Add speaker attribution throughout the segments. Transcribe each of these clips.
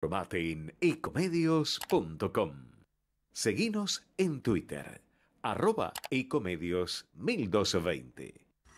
Speaker 1: Informate en ecomedios.com. Seguinos en Twitter, @ecomedios1220.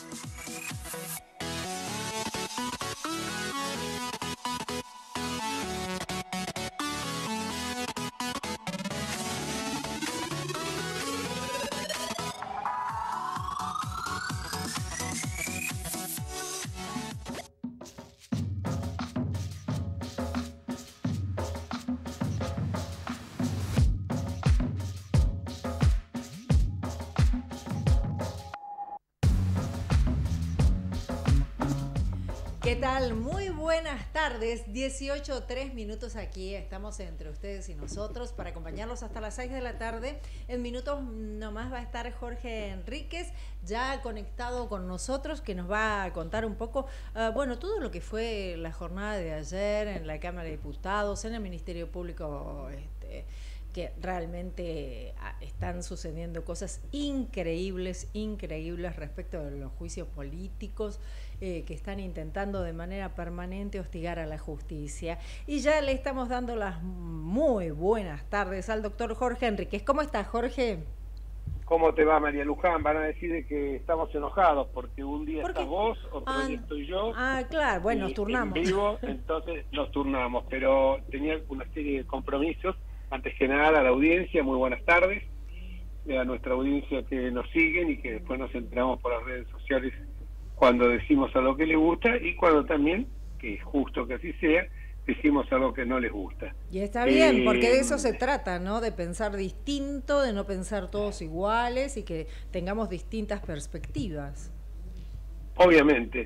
Speaker 2: ¿Qué tal? Muy buenas tardes, 18:03 aquí, estamos entre ustedes y nosotros para acompañarlos hasta las 6 de la tarde. En minutos nomás va a estar Jorge Enríquez, ya conectado con nosotros, que nos va a contar un poco, todo lo que fue la jornada de ayer en la Cámara de Diputados, en el Ministerio Público, que realmente están sucediendo cosas increíbles respecto de los juicios políticos que están intentando de manera permanente hostigar a la justicia. Y ya le estamos dando las muy buenas tardes al doctor Jorge Enríquez. ¿Cómo estás, Jorge?
Speaker 3: ¿Cómo te va, María Luján? Van a decir que estamos enojados porque un día estás vos, otro día estoy yo.
Speaker 2: Claro, bueno, nos turnamos.
Speaker 3: En vivo, entonces nos turnamos, pero tenía una serie de compromisos. Antes que nada, a la audiencia, muy buenas tardes, a nuestra audiencia que nos siguen y que después nos enteramos por las redes sociales cuando decimos algo que les gusta y cuando también, que es justo que así sea, decimos algo que no les gusta.
Speaker 2: Y está bien, porque de eso se trata, ¿no? De pensar distinto, de no pensar todos iguales y que tengamos distintas perspectivas.
Speaker 3: Obviamente.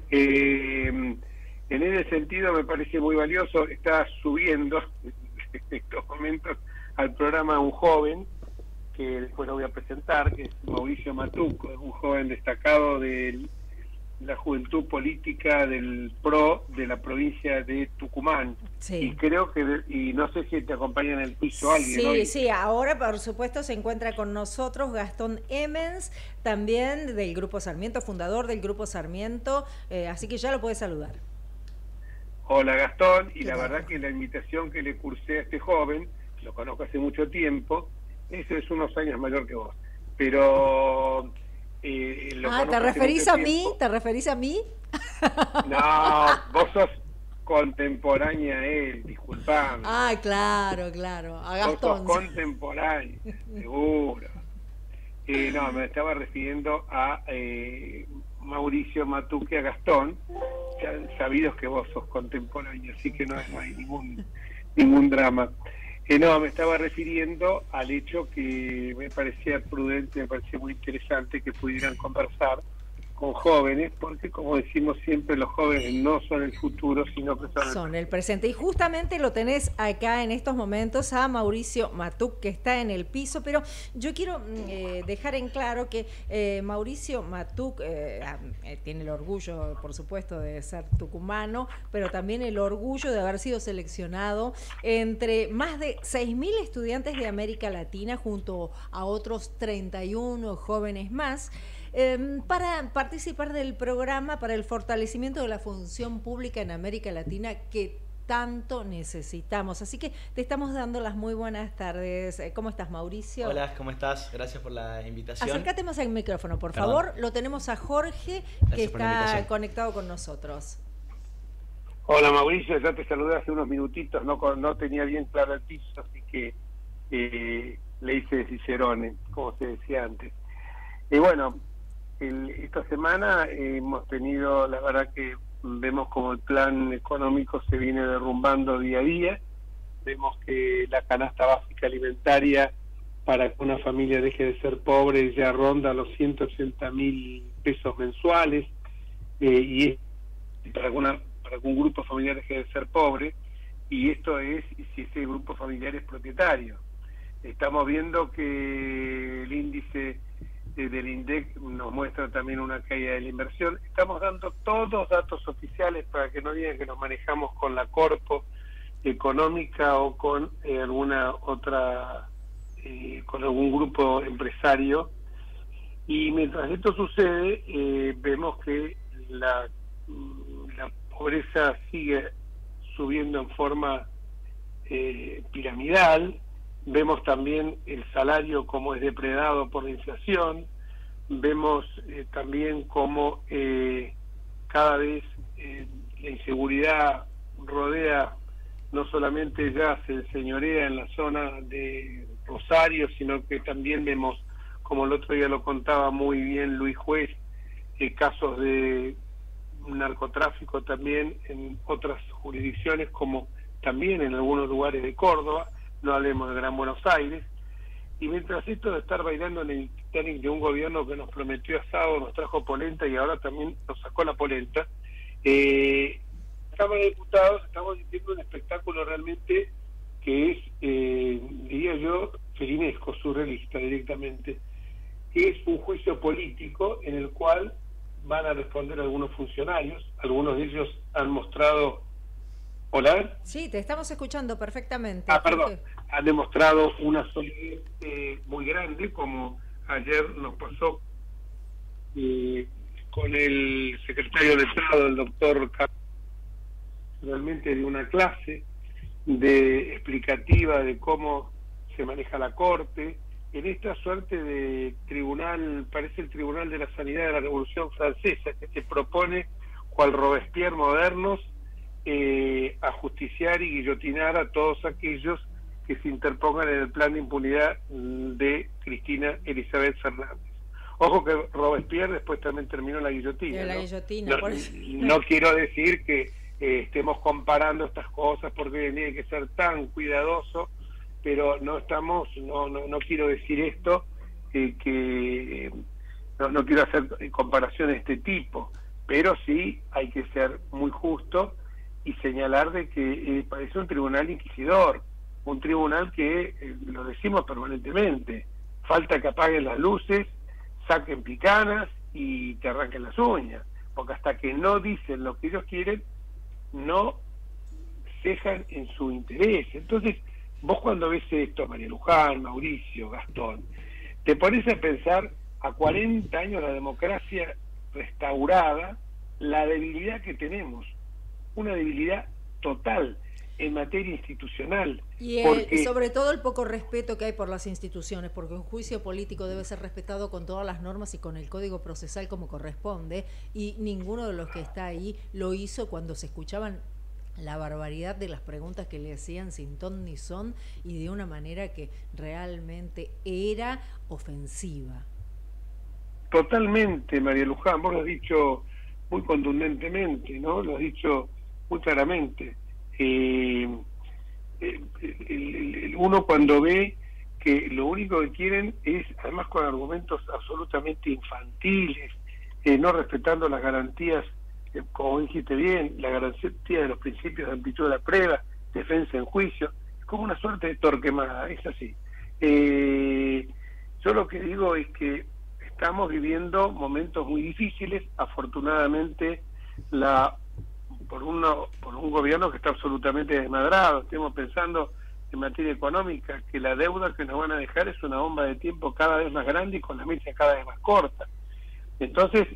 Speaker 3: En ese sentido me parece muy valioso, está subiendo en estos momentos al programa un joven, que después lo voy a presentar, que es Mauricio Matuc, es un joven destacado de la juventud política del PRO de la provincia de Tucumán.
Speaker 2: Sí.
Speaker 3: Y creo que, y no sé si te acompaña en el piso alguien.
Speaker 2: Sí,
Speaker 3: hoy.
Speaker 2: Sí, ahora por supuesto se encuentra con nosotros Gastón Emmens, también del Grupo Sarmiento, fundador del Grupo Sarmiento, así que ya lo puedes saludar.
Speaker 3: Hola Gastón, y la verdad que la invitación que le cursé a este joven, lo conozco hace mucho tiempo, eso es unos años mayor que vos, pero...
Speaker 2: ¿te referís a mí? ¿Te referís a mí?
Speaker 3: No, vos sos contemporánea a él, disculpame.
Speaker 2: Claro, a Gastón.
Speaker 3: Vos sos contemporánea, seguro. No, me estaba refiriendo a Mauricio Matuque, a Gastón, sabidos que vos sos contemporáneo, así que no hay ningún drama. No, me estaba refiriendo al hecho que me parecía prudente, me parecía muy interesante que pudieran conversar con jóvenes, porque como decimos siempre, los jóvenes no son el futuro, sino que
Speaker 2: son el presente. Y justamente lo tenés acá en estos momentos a Mauricio Matuc, que está en el piso, pero yo quiero dejar en claro que Mauricio Matuc tiene el orgullo, por supuesto, de ser tucumano, pero también el orgullo de haber sido seleccionado entre más de 6.000 estudiantes de América Latina, junto a otros 31 jóvenes más, para participar del programa para el fortalecimiento de la función pública en América Latina que tanto necesitamos. Así que te estamos dando las muy buenas tardes. ¿Cómo estás, Mauricio?
Speaker 4: Hola, ¿cómo estás? Gracias por la invitación.
Speaker 2: Acércate más al micrófono, por favor. Lo tenemos a Jorge, que está conectado con nosotros.
Speaker 3: Hola, Mauricio, ya te saludé hace unos minutitos, no tenía bien claro el piso, así que le hice de Cicerone, como se decía antes. Y bueno, esta semana hemos tenido, la verdad que vemos como el plan económico se viene derrumbando día a día, vemos que la canasta básica alimentaria para que una familia deje de ser pobre ya ronda los 180.000 pesos mensuales, y para que un grupo familiar deje de ser pobre, y esto es si ese grupo familiar es propietario. Estamos viendo que el índice del INDEC nos muestra también una caída de la inversión. Estamos dando todos datos oficiales para que no digan que nos manejamos con la corpo económica o con alguna otra, con algún grupo empresario. Y mientras esto sucede, vemos que la pobreza sigue subiendo en forma piramidal, vemos también el salario como es depredado por la inflación, vemos también cómo cada vez la inseguridad rodea, no solamente ya se enseñorea en la zona de Rosario, sino que también vemos, como el otro día lo contaba muy bien Luis Juez, casos de narcotráfico también en otras jurisdicciones, como también en algunos lugares de Córdoba, no hablemos de Gran Buenos Aires. Y mientras esto de estar bailando en el Titanic de un gobierno que nos prometió asado, nos trajo polenta y ahora también nos sacó la polenta, Cámara de Diputados estamos viviendo un espectáculo realmente que es, diría yo, felinesco, surrealista directamente, que es un juicio político en el cual van a responder algunos funcionarios, algunos de ellos han mostrado... ¿Hola?
Speaker 2: Sí, te estamos escuchando perfectamente.
Speaker 3: Perdón, han demostrado una solidez muy grande, como ayer nos pasó con el secretario de Estado, el doctor Carlos, realmente de una clase de explicativa de cómo se maneja la Corte, en esta suerte de tribunal, parece el Tribunal de la Sanidad de la Revolución Francesa, que se propone, cual Robespierre modernos, ajusticiar y guillotinar a todos aquellos que se interpongan en el plan de impunidad de Cristina Elizabeth Fernández. Ojo que Robespierre después también terminó la guillotina.
Speaker 2: La guillotina, por eso.
Speaker 3: No quiero decir que estemos comparando estas cosas porque tiene que ser tan cuidadoso, pero no estamos, no quiero decir esto, que no quiero hacer comparaciones de este tipo, pero sí hay que ser muy justo y señalar de que parece un tribunal inquisidor, un tribunal que, lo decimos permanentemente, falta que apaguen las luces, saquen picanas y te arranquen las uñas, porque hasta que no dicen lo que ellos quieren, no cejan en su interés. Entonces, vos cuando ves esto, María Luján, Mauricio, Gastón, te pones a pensar a 40 años la democracia restaurada, la debilidad que tenemos, una debilidad total en materia institucional.
Speaker 2: Y sobre todo el poco respeto que hay por las instituciones, porque un juicio político debe ser respetado con todas las normas y con el código procesal como corresponde, y ninguno de los que está ahí lo hizo cuando se escuchaban la barbaridad de las preguntas que le hacían sin ton ni son y de una manera que realmente era ofensiva.
Speaker 3: Totalmente, María Luján, vos lo has dicho muy contundentemente, ¿no? Lo has dicho muy claramente. Uno cuando ve que lo único que quieren es, además con argumentos absolutamente infantiles, no respetando las garantías, como dijiste bien, la garantía de los principios de amplitud de la prueba, defensa en juicio, es como una suerte de Torquemada, es así. Yo lo que digo es que estamos viviendo momentos muy difíciles, afortunadamente por un gobierno que está absolutamente desmadrado. Estamos pensando en materia económica que la deuda que nos van a dejar es una bomba de tiempo cada vez más grande y con la mecha cada vez más corta. Entonces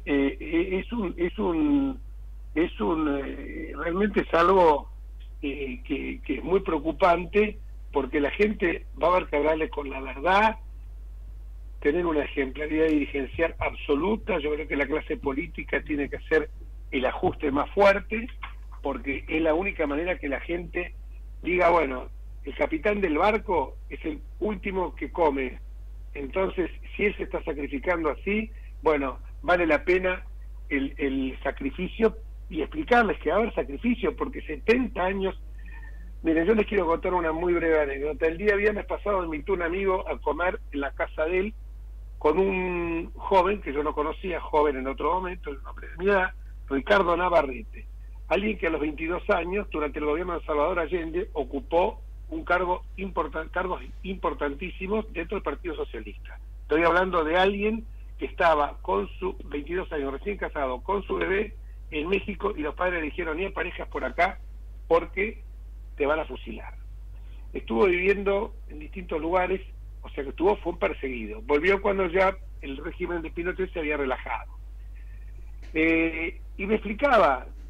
Speaker 3: realmente es algo que es muy preocupante, porque la gente va a haber que hablarle con la verdad, tener una ejemplaridad dirigencial absoluta. Yo creo que la clase política tiene que hacer el ajuste más fuerte, porque es la única manera que la gente diga, bueno, el capitán del barco es el último que come, entonces si él se está sacrificando así, bueno, vale la pena el sacrificio, y explicarles que va a haber sacrificio, porque 70 años. Miren, yo les quiero contar una muy breve anécdota. El día viernes pasado me invitó un amigo a comer en la casa de él con un joven que yo no conocía, joven en otro momento, el nombre de mi edad, Ricardo Navarrete, alguien que a los 22 años, durante el gobierno de Salvador Allende, ocupó cargos importantísimos dentro del Partido Socialista. Estoy hablando de alguien que estaba con su 22 años, recién casado, con su bebé en México, y los padres le dijeron, ni parejas por acá, porque te van a fusilar. Estuvo viviendo en distintos lugares, o sea que fue un perseguido. Volvió cuando ya el régimen de Pinochet se había relajado. Y me explicaba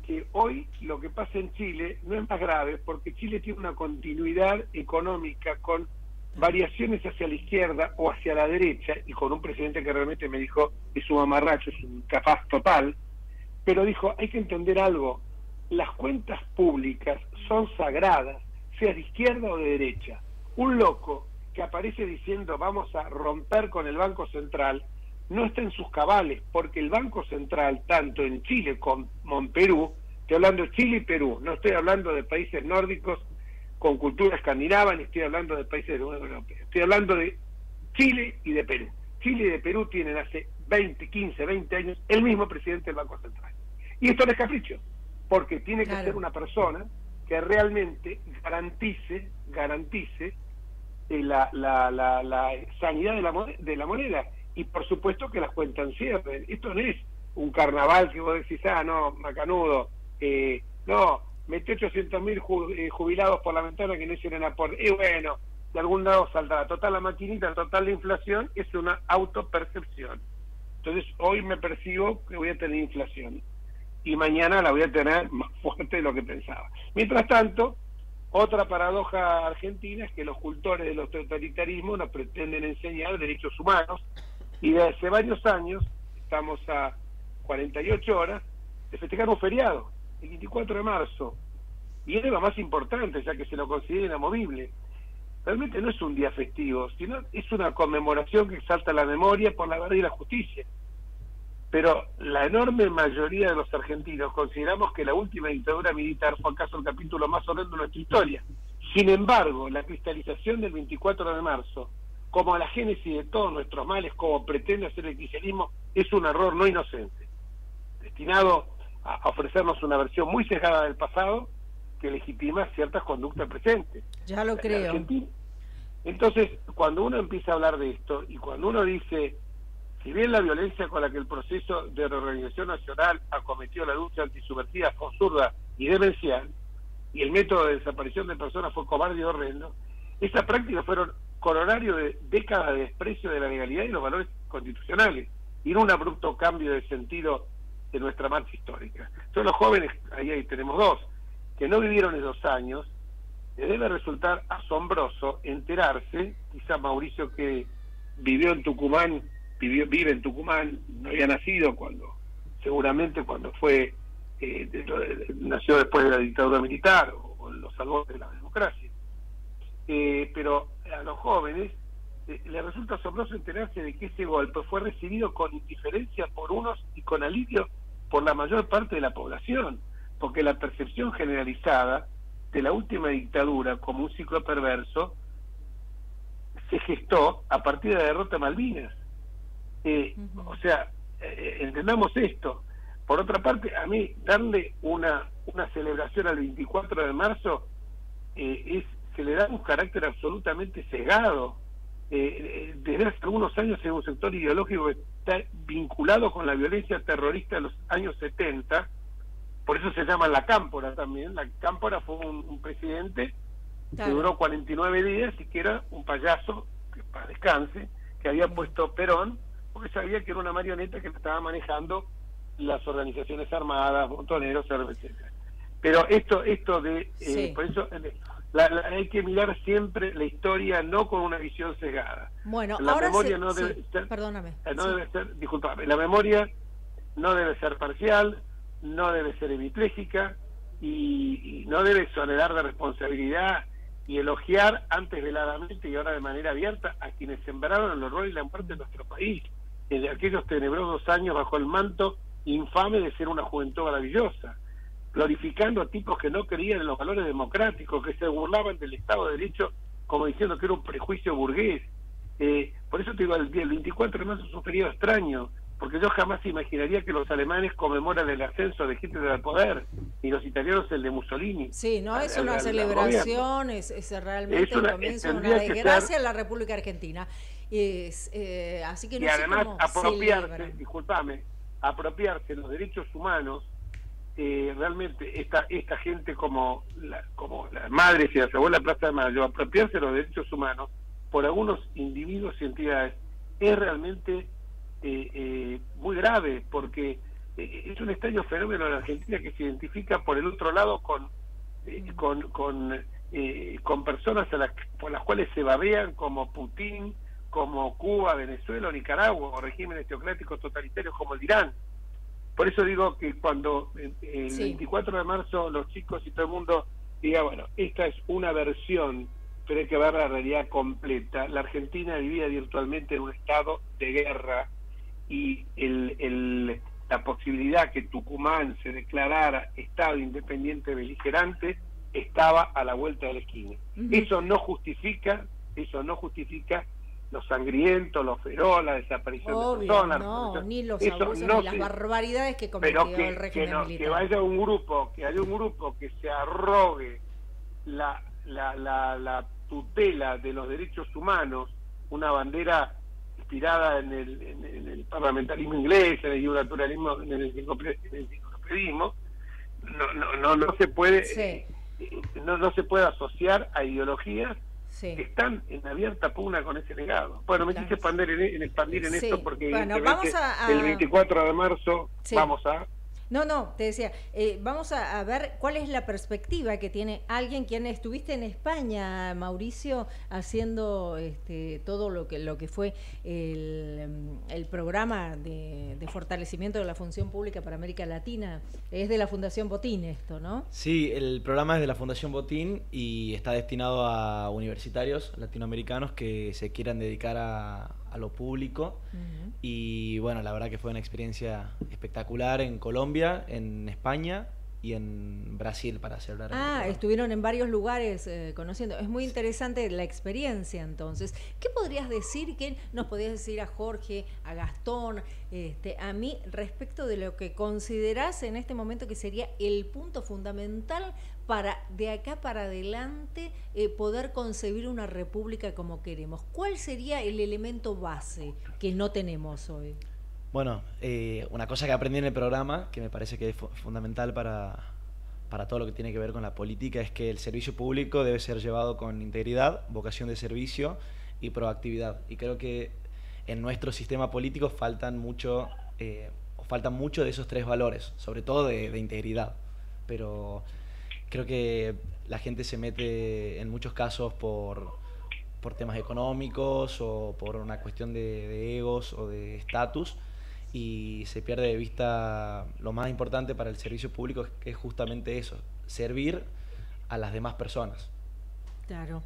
Speaker 3: que hoy lo que pasa en Chile no es más grave, porque Chile tiene una continuidad económica con variaciones hacia la izquierda o hacia la derecha, y con un presidente que realmente me dijo es un mamarracho, es un capaz total, pero dijo, hay que entender algo, las cuentas públicas son sagradas, sea de izquierda o de derecha. Un loco que aparece diciendo vamos a romper con el Banco Central no está en sus cabales, porque el Banco Central, tanto en Chile como en Perú, estoy hablando de Chile y Perú, no estoy hablando de países nórdicos con cultura escandinava, ni estoy hablando de países de la Unión Europea, estoy hablando de Chile y de Perú. Chile y de Perú tienen hace 15, 20 años el mismo presidente del Banco Central. Y esto no es capricho, porque tiene que ser una persona que realmente garantice la sanidad de la moneda, y por supuesto que las cuentas cierren. Esto no es un carnaval que vos decís, no, macanudo, no, mete 800.000 jubilados por la ventana que no hicieron aporte, y bueno, de algún lado saldrá. Total, la maquinita, total, la inflación es una autopercepción. Entonces hoy me percibo que voy a tener inflación y mañana la voy a tener más fuerte de lo que pensaba. Mientras tanto, otra paradoja argentina es que los cultores de los totalitarismos nos pretenden enseñar derechos humanos, y desde hace varios años, estamos a 48 horas de festejar un feriado, el 24 de marzo, y es lo más importante, ya que se lo considera inamovible. Realmente no es un día festivo, sino es una conmemoración que exalta la memoria por la verdad y la justicia. Pero la enorme mayoría de los argentinos consideramos que la última dictadura militar fue acaso el capítulo más horrendo de nuestra historia. Sin embargo, la cristalización del 24 de marzo, como la génesis de todos nuestros males, como pretende hacer el kirchnerismo, es un error no inocente, destinado a ofrecernos una versión muy sesgada del pasado que legitima ciertas conductas presentes.
Speaker 2: Ya lo creo.
Speaker 3: Entonces, cuando uno empieza a hablar de esto, y cuando uno dice, si bien la violencia con la que el proceso de reorganización nacional acometió la lucha antisubversiva fue absurda y demencial, y el método de desaparición de personas fue cobarde y horrendo, esas prácticas fueron corolario de décadas de desprecio de la legalidad y los valores constitucionales, y no un abrupto cambio de sentido de nuestra marcha histórica. Son los jóvenes, ahí tenemos dos, que no vivieron esos años, les debe resultar asombroso enterarse, quizá Mauricio, que vive en Tucumán, no había nacido seguramente cuando fue, nació después de la dictadura militar, o en los albores de la democracia. Pero a los jóvenes les resulta asombroso enterarse de que ese golpe fue recibido con indiferencia por unos y con alivio por la mayor parte de la población, porque la percepción generalizada de la última dictadura como un ciclo perverso se gestó a partir de la derrota de Malvinas. O sea, entendamos esto. Por otra parte, a mí darle una celebración al 24 de marzo se le da un carácter absolutamente cegado. Desde hace algunos años en un sector ideológico que está vinculado con la violencia terrorista de los años 70, por eso se llama la Cámpora también. La Cámpora fue un presidente que duró 49 días y que era un payaso, que para descanse, que había puesto Perón, porque sabía que era una marioneta que estaba manejando las organizaciones armadas, montoneros, etc. Pero esto de por eso hay que mirar siempre la historia no con una visión cegada.
Speaker 2: Bueno,
Speaker 3: la
Speaker 2: ahora
Speaker 3: memoria no debe ser,
Speaker 2: perdóname.
Speaker 3: Debe ser, disculpame, la memoria no debe ser parcial, no debe ser hemipléjica y no debe exonerar de responsabilidad y elogiar antes veladamente y ahora de manera abierta a quienes sembraron el horror y la muerte de nuestro país en aquellos tenebrosos años bajo el manto infame de ser una juventud maravillosa, glorificando a tipos que no creían en los valores democráticos, que se burlaban del Estado de Derecho como diciendo que era un prejuicio burgués. Por eso te digo, el 24 de marzo es un periodo extraño, porque yo jamás imaginaría que los alemanes conmemoran el ascenso de Hitler al poder y los italianos el de Mussolini.
Speaker 2: Sí, no es una celebración, es realmente el comienzo de una desgracia en la República Argentina. Así que no
Speaker 3: y
Speaker 2: sé
Speaker 3: además
Speaker 2: cómo
Speaker 3: apropiarse, disculpame, apropiarse los derechos humanos, realmente esta gente como las madres y las abuelas Plaza de Mayo, apropiarse de los derechos humanos por algunos individuos y entidades es realmente muy grave, porque es un extraño fenómeno en Argentina que se identifica por el otro lado con personas por las cuales se babean, como Putin, como Cuba, Venezuela o Nicaragua, o regímenes teocráticos totalitarios como el de Irán. Por eso digo que cuando el 24 de marzo los chicos y todo el mundo diga, bueno, esta es una versión, pero hay que ver la realidad completa. La Argentina vivía virtualmente en un estado de guerra, y la posibilidad que Tucumán se declarara estado independiente beligerante estaba a la vuelta de la esquina. Eso no justifica los sangrientos, los feroz, la desaparición de personas.
Speaker 2: No, ni los abusos, ni las barbaridades que cometió el régimen militar.
Speaker 3: Que haya un grupo que se arrogue la tutela de los derechos humanos, una bandera inspirada en el parlamentarismo inglés, en el gubernamentalismo, en el enciclopedismo, no se puede, no se puede asociar a ideologías que están en abierta pugna con ese legado. Bueno, me quise expandir en esto porque
Speaker 2: vamos
Speaker 3: el 24 de marzo vamos a...
Speaker 2: No, te decía, vamos a ver cuál es la perspectiva que tiene alguien quien estuviste en España, Mauricio, haciendo todo lo que fue el programa de fortalecimiento de la función pública para América Latina. Es de la Fundación Botín esto, ¿no?
Speaker 4: Sí, el programa es de la Fundación Botín y está destinado a universitarios latinoamericanos que se quieran dedicar a lo público. Y bueno, la verdad que fue una experiencia espectacular en Colombia, en España y en Brasil para celebrar.
Speaker 2: Estuvieron en varios lugares conociendo. Es muy interesante la experiencia entonces. ¿Qué podrías decir, qué nos podrías decir a Jorge, a Gastón, a mí, respecto de lo que considerás en este momento que sería el punto fundamental para de acá para adelante poder concebir una república como queremos? ¿Cuál sería el elemento base que no tenemos hoy?
Speaker 4: Bueno, una cosa que aprendí en el programa, que me parece que es fundamental para todo lo que tiene que ver con la política, es que el servicio público debe ser llevado con integridad, vocación de servicio y proactividad. Y creo que en nuestro sistema político faltan mucho de esos tres valores, sobre todo de integridad. Pero creo que la gente se mete en muchos casos por temas económicos o por una cuestión de egos o de estatus, y se pierde de vista lo más importante para el servicio público, que es justamente eso, servir a las demás personas.
Speaker 2: Claro.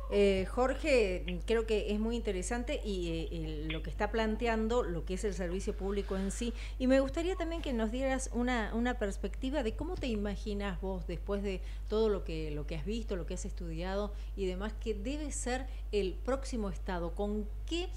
Speaker 2: Jorge, creo que es muy interesante y lo que está planteando, lo que es el servicio público en sí, y me gustaría también que nos dieras una perspectiva de cómo te imaginas vos, después de todo lo que has visto, lo que has estudiado y demás, que debe ser el próximo Estado, con qué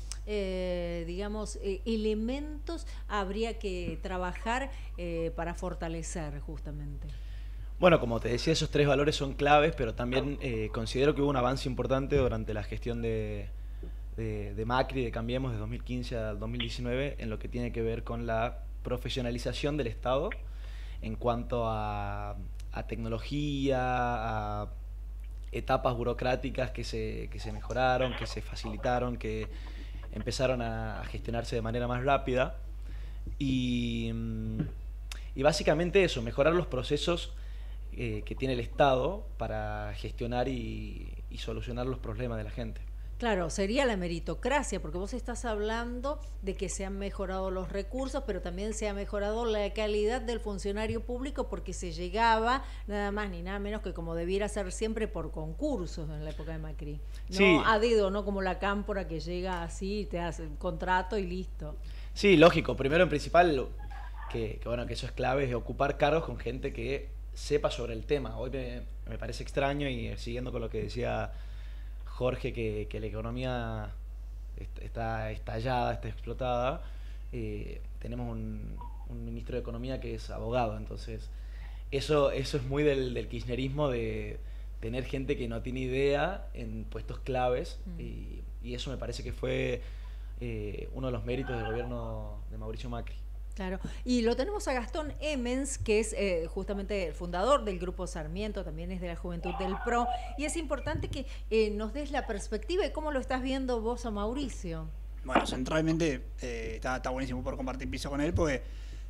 Speaker 2: elementos habría que trabajar para fortalecer justamente.
Speaker 4: Bueno, como te decía, esos tres valores son claves, pero también considero que hubo un avance importante durante la gestión de Macri, de Cambiemos, de 2015 al 2019, en lo que tiene que ver con la profesionalización del Estado en cuanto a tecnología, a etapas burocráticas que se mejoraron, que se facilitaron, que empezaron a gestionarse de manera más rápida. Y básicamente eso, mejorar los procesos que tiene el Estado para gestionar y solucionar los problemas de la gente.
Speaker 2: Claro, sería la meritocracia, porque vos estás hablando de que se han mejorado los recursos, pero también se ha mejorado la calidad del funcionario público, porque se llegaba nada más ni nada menos que como debiera ser siempre por concursos en la época de Macri. No a dedo, no como la cámpora que llega así, te hace el contrato y listo.
Speaker 4: Sí, lógico. Primero, en principal, que eso es clave, es ocupar cargos con gente que sepa sobre el tema. Hoy me parece extraño, y siguiendo con lo que decía Jorge, que la economía está estallada, está explotada. Tenemos un ministro de Economía que es abogado, entonces eso es muy del kirchnerismo, de tener gente que no tiene idea en puestos claves, y eso me parece que fue uno de los méritos del gobierno de Mauricio Macri.
Speaker 2: Claro, y lo tenemos a Gastón Emmens, que es justamente el fundador del Grupo Sarmiento, también es de la Juventud del PRO, y es importante que nos des la perspectiva de cómo lo estás viendo vos a Mauricio.
Speaker 5: Bueno, centralmente está buenísimo por compartir piso con él, porque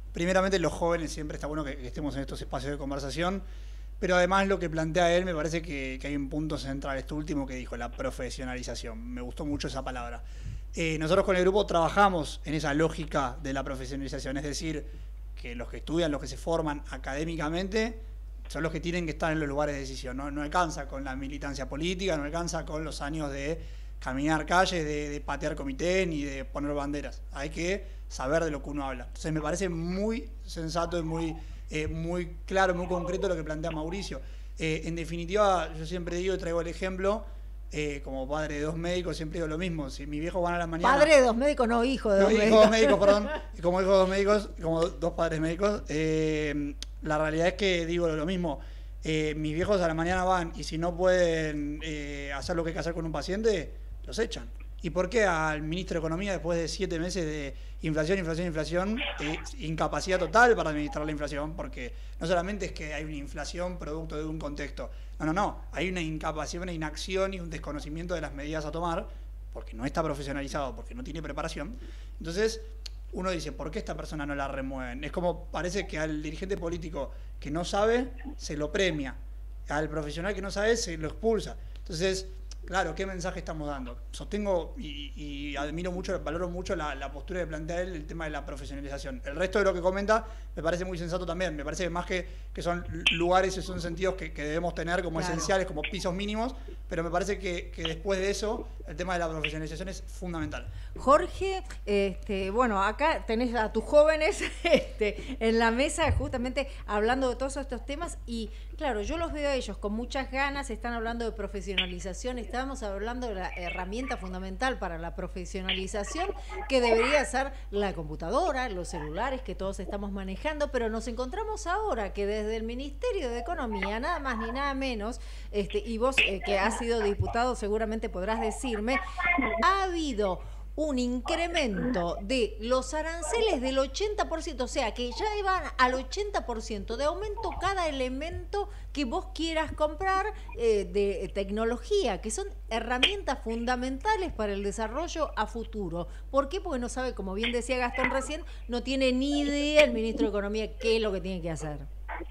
Speaker 5: primeramente los jóvenes, siempre está bueno que estemos en estos espacios de conversación, pero además lo que plantea él me parece que hay un punto central, esto último que dijo, la profesionalización. Me gustó mucho esa palabra. Nosotros con el grupo trabajamos en esa lógica de la profesionalización, es decir, que los que estudian, los que se forman académicamente, son los que tienen que estar en los lugares de decisión. No alcanza con la militancia política, no alcanza con los años de caminar calles, de patear comité, ni de poner banderas. Hay que saber de lo que uno habla. Entonces me parece muy sensato y muy claro, muy concreto lo que plantea Mauricio. En definitiva, yo siempre digo y traigo el ejemplo, como padre de 2 médicos, siempre digo lo mismo. Si mis viejos van a la mañana...
Speaker 2: Padre de 2 médicos, no hijo de 2 médicos.
Speaker 5: Hijo de 2 médicos, perdón. Como hijo de 2 médicos, como 2 padres médicos. La realidad es que digo lo mismo. Mis viejos a la mañana van y si no pueden hacer lo que hay que hacer con un paciente, los echan. ¿Y por qué al ministro de Economía, después de 7 meses de inflación, incapacidad total para administrar la inflación? Porque no solamente es que hay una inflación producto de un contexto, no, hay una incapacidad, una inacción y un desconocimiento de las medidas a tomar, porque no está profesionalizado, porque no tiene preparación. Entonces, uno dice, ¿por qué esta persona no la remueven? Es como, parece que al dirigente político que no sabe, se lo premia. Al profesional que no sabe, se lo expulsa. Entonces, claro, ¿qué mensaje estamos dando? Sostengo y admiro mucho, valoro mucho la postura de plantear el tema de la profesionalización. El resto de lo que comenta me parece muy sensato también. Me parece más que son lugares y son sentidos que debemos tener como esenciales, como pisos mínimos, pero me parece que después de eso el tema de la profesionalización es fundamental.
Speaker 2: Jorge, bueno, acá tenés a tus jóvenes en la mesa justamente hablando de todos estos temas y claro, yo los veo a ellos con muchas ganas, están hablando de profesionalización, estamos hablando de la herramienta fundamental para la profesionalización que debería ser la computadora, los celulares que todos estamos manejando, pero nos encontramos ahora que desde el Ministerio de Economía, nada más ni nada menos, y vos que has sido diputado seguramente podrás decirme, ha habido un incremento de los aranceles del 80%, o sea, que ya van al 80% de aumento cada elemento que vos quieras comprar de tecnología, que son herramientas fundamentales para el desarrollo a futuro. ¿Por qué? Porque no sabe, como bien decía Gastón recién, no tiene ni idea el ministro de Economía qué es lo que tiene que hacer.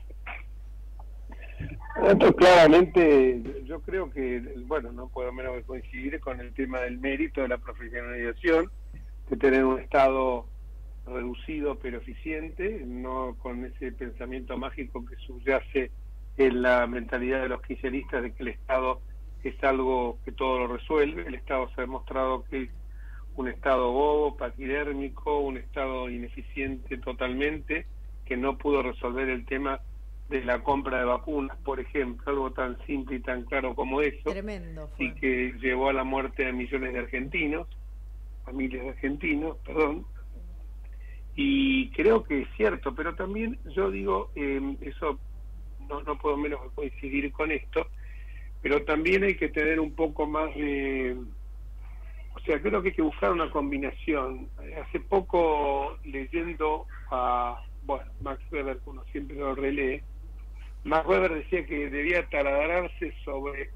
Speaker 3: Esto claramente, yo creo que, bueno, no puedo menos que coincidir con el tema del mérito de la profesionalización, de tener un Estado reducido pero eficiente, no con ese pensamiento mágico que subyace en la mentalidad de los kirchneristas de que el Estado es algo que todo lo resuelve. El Estado se ha demostrado que es un Estado bobo, paquidérmico, un Estado ineficiente totalmente, que no pudo resolver el tema de la compra de vacunas, por ejemplo, algo tan simple y tan claro como eso.
Speaker 2: Tremendo fue.
Speaker 3: Y que llevó a la muerte de millones de argentinos, familias de argentinos, perdón. Y creo que es cierto, pero también yo digo, eso no puedo menos que coincidir con esto, pero también hay que tener un poco más de... O sea, creo que hay que buscar una combinación. Hace poco, leyendo a Max Weber, como siempre lo relee, Max Weber decía que debía taladrarse sobre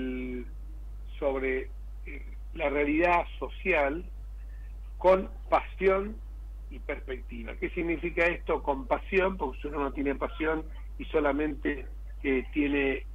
Speaker 3: la realidad social con pasión y perspectiva. ¿Qué significa esto? Con pasión, porque si uno no tiene pasión y solamente tiene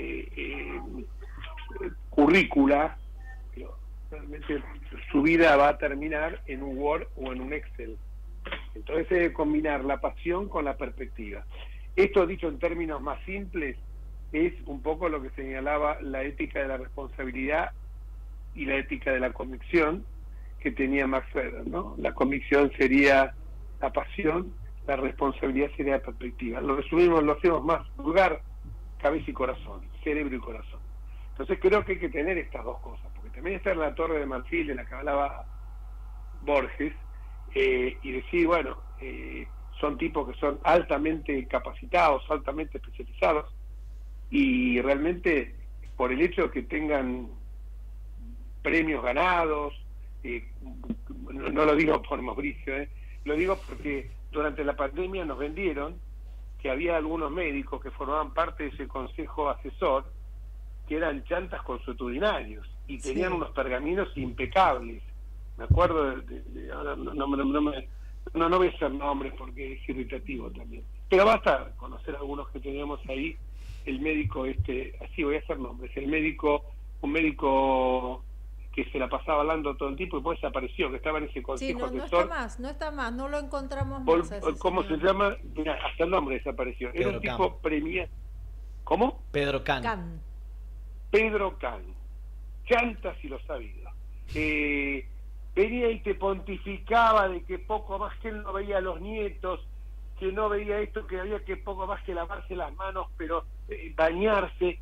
Speaker 3: currícula, pero realmente su vida va a terminar en un Word o en un Excel. Entonces debe combinar la pasión con la perspectiva. Esto, dicho en términos más simples, es un poco lo que señalaba la ética de la responsabilidad y la ética de la convicción que tenía Max Weber, ¿no? La convicción sería la pasión, la responsabilidad sería la perspectiva. Lo resumimos, lo hacemos más vulgar, cabeza y corazón, cerebro y corazón. Entonces creo que hay que tener estas dos cosas, porque también está en la Torre de Marfil de la que hablaba Borges, y decir, bueno, son tipos que son altamente capacitados, altamente especializados, y realmente por el hecho de que tengan premios ganados, no lo digo por Mauricio, lo digo porque durante la pandemia nos vendieron que había algunos médicos que formaban parte de ese consejo asesor que eran chantas consuetudinarios y tenían unos pergaminos impecables. Me acuerdo ahora no no voy a hacer nombres porque es irritativo también. Pero basta conocer a algunos que teníamos ahí. El médico así voy a hacer nombres, un médico que se la pasaba hablando todo el tiempo y después desapareció, que estaba en ese consejo asesor.
Speaker 2: No está más, no lo encontramos más.
Speaker 3: ¿Cómo se llama? Mira, hasta el nombre desapareció. Era un tipo premiado. ¿Cómo?
Speaker 4: Pedro Can.
Speaker 3: Pedro Can. Chanta si lo sabido. Venía y te pontificaba de que poco más que él no veía a los nietos, que no veía esto, que había que poco más que lavarse las manos, pero bañarse,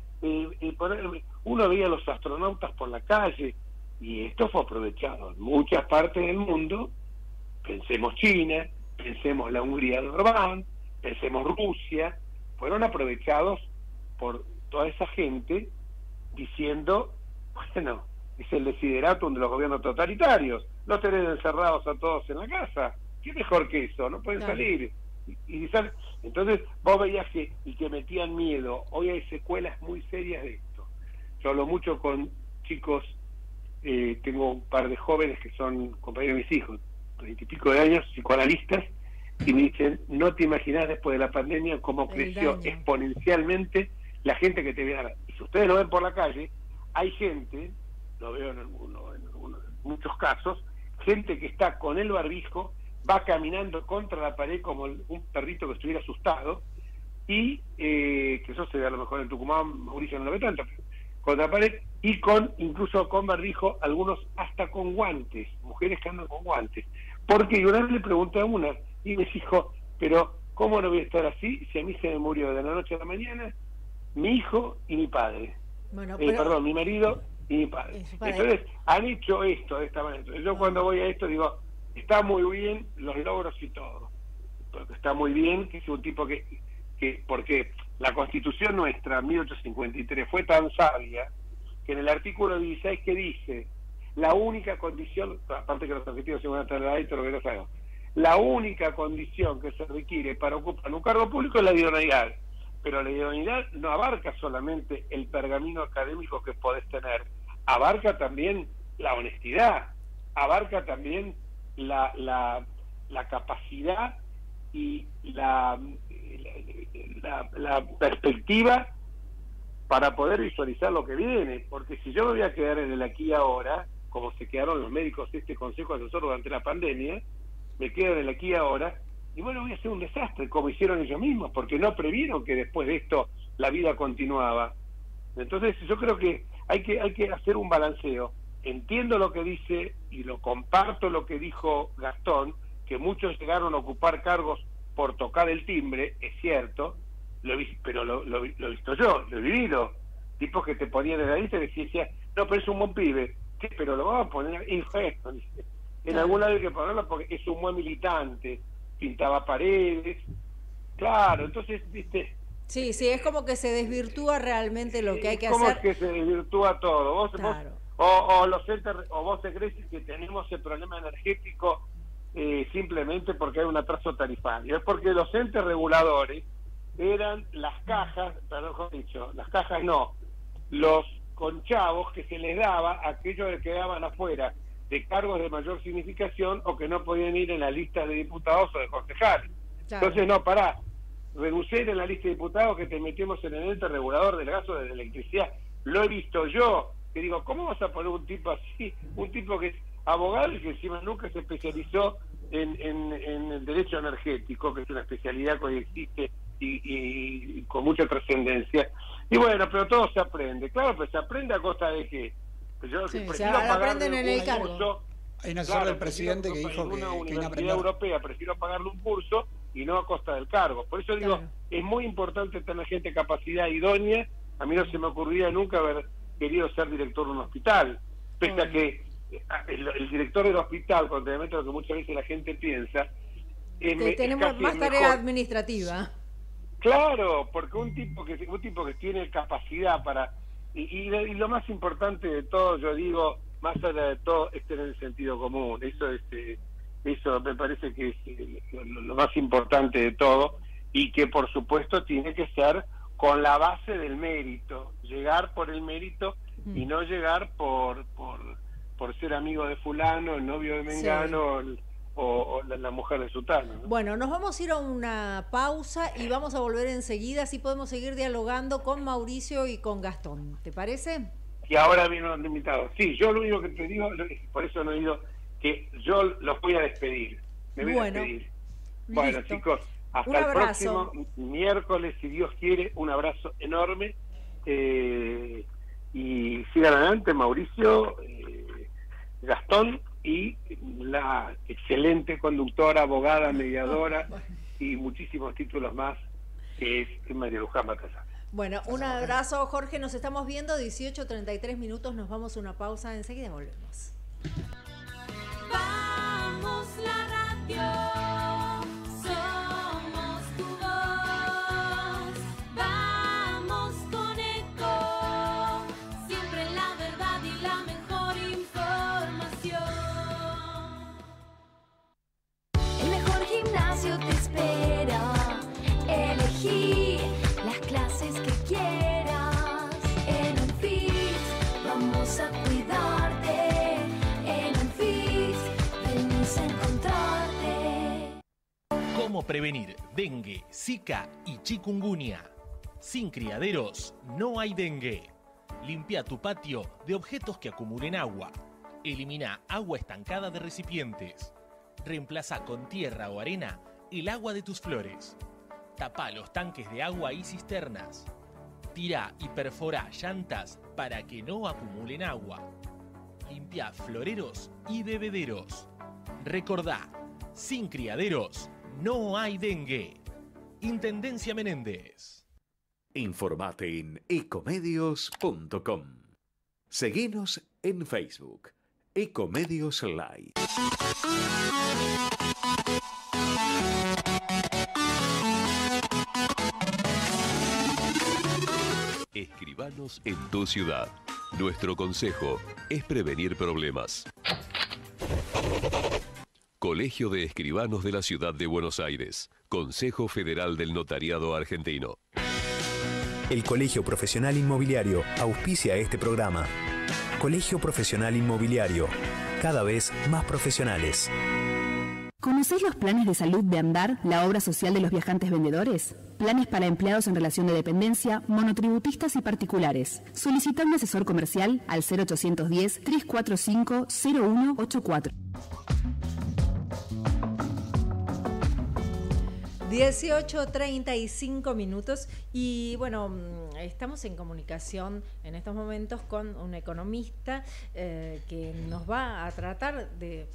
Speaker 3: uno veía a los astronautas por la calle, y esto fue aprovechado en muchas partes del mundo. Pensemos China, pensemos la Hungría de Orbán, pensemos Rusia, fueron aprovechados por toda esa gente diciendo, bueno, es el desideratum de los gobiernos totalitarios, no tener encerrados a todos en la casa, ¿qué mejor que eso? No pueden salir. Entonces vos veías que metían miedo. Hoy hay secuelas muy serias de esto. Yo hablo mucho con chicos, tengo un par de jóvenes que son compañeros de mis hijos, 20 y pico de años, psicoanalistas, y me dicen, no te imaginás después de la pandemia cómo creció exponencialmente la gente que te ve a ver. Y si ustedes lo ven por la calle, hay gente, lo veo en muchos casos, gente que está con el barbijo, va caminando contra la pared como un perrito que estuviera asustado, y que eso se ve a lo mejor en Tucumán, Mauricio no lo ve tanto, contra la pared, y incluso con barbijo, algunos hasta con guantes, mujeres que andan con guantes. Porque yo una vez le pregunté a una, y me dijo, pero ¿cómo no voy a estar así si a mí se me murió de la noche a la mañana mi hijo y mi padre?
Speaker 2: Bueno,
Speaker 3: perdón, mi marido y mi padre. Entonces, han hecho esto de esta manera. Entonces, yo cuando voy a esto digo, está muy bien los logros y todo, porque está muy bien que es un tipo que porque la Constitución nuestra, 1853, fue tan sabia que en el artículo 16 que dice, la única condición, aparte que los objetivos se van a traer ahí, todo lo que no sabemos, la única condición que se requiere para ocupar un cargo público es la idoneidad, pero la idoneidad no abarca solamente el pergamino académico que podés tener, abarca también la honestidad, abarca también la capacidad y la perspectiva para poder visualizar lo que viene, porque si yo me voy a quedar en el aquí y ahora, como se quedaron los médicos de este consejo asesor durante la pandemia, me quedo en el aquí y ahora, y bueno, voy a hacer un desastre, como hicieron ellos mismos, porque no previeron que después de esto la vida continuaba. Entonces yo creo que hay que hacer un balanceo. Entiendo lo que dice y lo comparto lo que dijo Gastón, que muchos llegaron a ocupar cargos por tocar el timbre, es cierto, pero lo he visto yo, lo he vivido. Tipos que te ponían en la lista y decían, no, pero es un buen pibe, ¿qué? Pero lo vamos a poner en algún lado hay que ponerlo porque es un buen militante, pintaba paredes, claro, entonces, viste.
Speaker 2: Sí, es como que se desvirtúa realmente lo que hay que hacer.
Speaker 3: ¿Cómo es que se desvirtúa todo?
Speaker 2: Claro.
Speaker 3: Vos te crees que tenemos el problema energético simplemente porque hay un atraso tarifario, es porque los entes reguladores eran las cajas, perdón, mejor dicho, las cajas no, los conchavos que se les daba a aquellos que quedaban afuera de cargos de mayor significación o que no podían ir en la lista de diputados o de concejales. Claro. Entonces, no, pará, reducir en la lista de diputados que te metemos en el ente regulador del gas o de la electricidad. Lo he visto yo, que digo, ¿cómo vas a poner un tipo así? Un tipo que es abogado y que encima nunca se especializó en el derecho energético, que es una especialidad que hoy existe y con mucha trascendencia. Y bueno, pero todo se aprende. Claro, pues se aprende a costa de qué. Pues yo prefiero
Speaker 2: aprenden en el cargo.
Speaker 5: Hay un asesor del presidente que dijo
Speaker 3: que en una universidad europea prefiero pagarle un curso y no a costa del cargo. Por eso digo, es muy importante tener gente de capacidad idónea. A mí no se me ocurría nunca haber querido ser director de un hospital, pese a que el director del hospital, contrariamente a lo que muchas veces la gente piensa,
Speaker 2: tenemos más tarea administrativa.
Speaker 3: Claro, porque un tipo que tiene capacidad para y lo más importante de todo, yo digo, más allá de todo, es tener el sentido común. Eso me parece que es lo más importante de todo, y que por supuesto tiene que ser con la base del mérito, llegar por el mérito y no llegar por ser amigo de fulano, el novio de Mengano, o la mujer de Sutano, ¿no?
Speaker 2: Bueno, nos vamos a ir a una pausa y vamos a volver enseguida, así podemos seguir dialogando con Mauricio y con Gastón. ¿Te parece?
Speaker 3: Y ahora vino un invitado. Sí, yo lo único que te digo, por eso no he ido, que yo los voy a despedir. Me voy a despedir. Bueno,
Speaker 2: listo.
Speaker 3: chicos, hasta el próximo miércoles, si Dios quiere. Un abrazo enorme. Y sigan adelante, Mauricio, Gastón y la excelente conductora, abogada, mediadora y muchísimos títulos más, que es María Luján Batalla.
Speaker 2: Bueno, un abrazo, Jorge. Nos estamos viendo, 18:33 minutos. Nos vamos a una pausa. Enseguida volvemos.
Speaker 6: Vamos la radio, somos tu voz. Vamos con Eco, siempre la verdad y la mejor información. El mejor gimnasio te espera. Elegí las clases que quieras. En Unfit vamos a cuidarte. En Unfit venimos a encontrarte.
Speaker 7: ¿Cómo prevenir dengue, zika y chikungunya? Sin criaderos no hay dengue. Limpia tu patio de objetos que acumulen agua. Elimina agua estancada de recipientes. Reemplaza con tierra o arena el agua de tus flores. Tapa los tanques de agua y cisternas. Tira y perfora llantas para que no acumulen agua. Limpia floreros y bebederos. Recordá, sin criaderos no hay dengue. Intendencia Menéndez.
Speaker 1: Informate en ecomedios.com. Seguinos en Facebook, Ecomedios Live.
Speaker 8: Escribanos en tu ciudad. Nuestro consejo es prevenir problemas. Colegio de Escribanos de la Ciudad de Buenos Aires. Consejo Federal del Notariado Argentino.
Speaker 9: El Colegio Profesional Inmobiliario auspicia este programa. Colegio Profesional Inmobiliario, cada vez más profesionales.
Speaker 10: ¿Conocéis los planes de salud de Andar, la obra social de los viajantes vendedores? Planes para empleados en relación de dependencia, monotributistas y particulares. Solicita un asesor comercial al 0810-345-0184.
Speaker 2: 18:35 minutos y bueno, estamos en comunicación en estos momentos con un economista que nos va a tratar de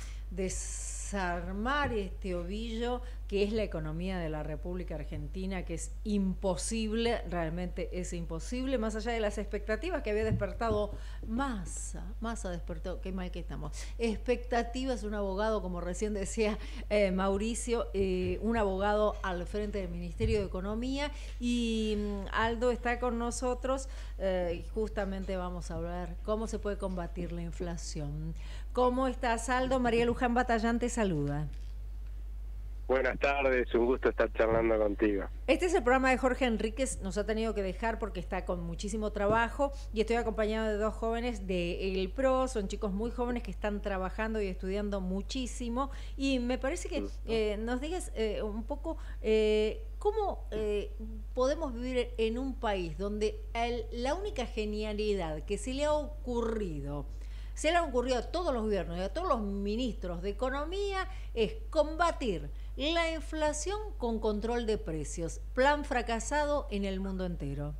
Speaker 2: desarmar este ovillo que es la economía de la República Argentina, que es imposible, realmente es imposible, más allá de las expectativas que había despertado Massa despertó, qué mal que estamos, expectativas, un abogado, como recién decía Mauricio, un abogado al frente del Ministerio de Economía, y Aldo está con nosotros, y justamente vamos a hablar cómo se puede combatir la inflación. ¿Cómo estás, Aldo? María Luján Batallán te saluda.
Speaker 3: Buenas tardes, un gusto estar charlando contigo.
Speaker 2: Este es el programa de Jorge Enríquez, nos ha tenido que dejar porque está con muchísimo trabajo y estoy acompañado de dos jóvenes de El PRO, son chicos muy jóvenes que están trabajando y estudiando muchísimo, y me parece que nos digas un poco cómo podemos vivir en un país donde la única genialidad que se le ha ocurrido a todos los gobiernos y a todos los ministros de Economía es combatir la inflación con control de precios. Plan fracasado en el mundo entero.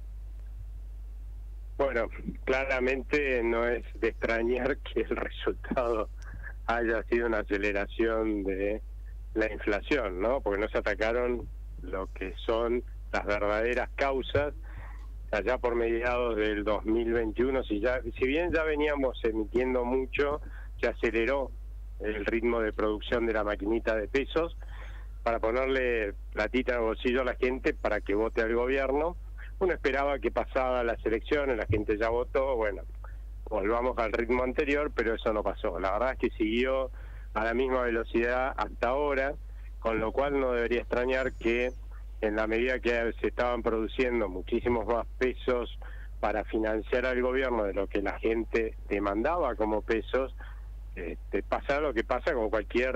Speaker 3: Bueno, claramente no es de extrañar que el resultado haya sido una aceleración de la inflación, ¿no? Porque no se atacaron lo que son las verdaderas causas. Allá por mediados del 2021, si bien ya veníamos emitiendo mucho, se aceleró el ritmo de producción de la maquinita de pesos para ponerle platita en el bolsillo a la gente para que vote al gobierno. Uno esperaba que pasada las elecciones, la gente ya votó, bueno, volvamos al ritmo anterior, pero eso no pasó. La verdad es que siguió a la misma velocidad hasta ahora, con lo cual no debería extrañar que en la medida que se estaban produciendo muchísimos más pesos para financiar al gobierno de lo que la gente demandaba como pesos, pasa lo que pasa con cualquier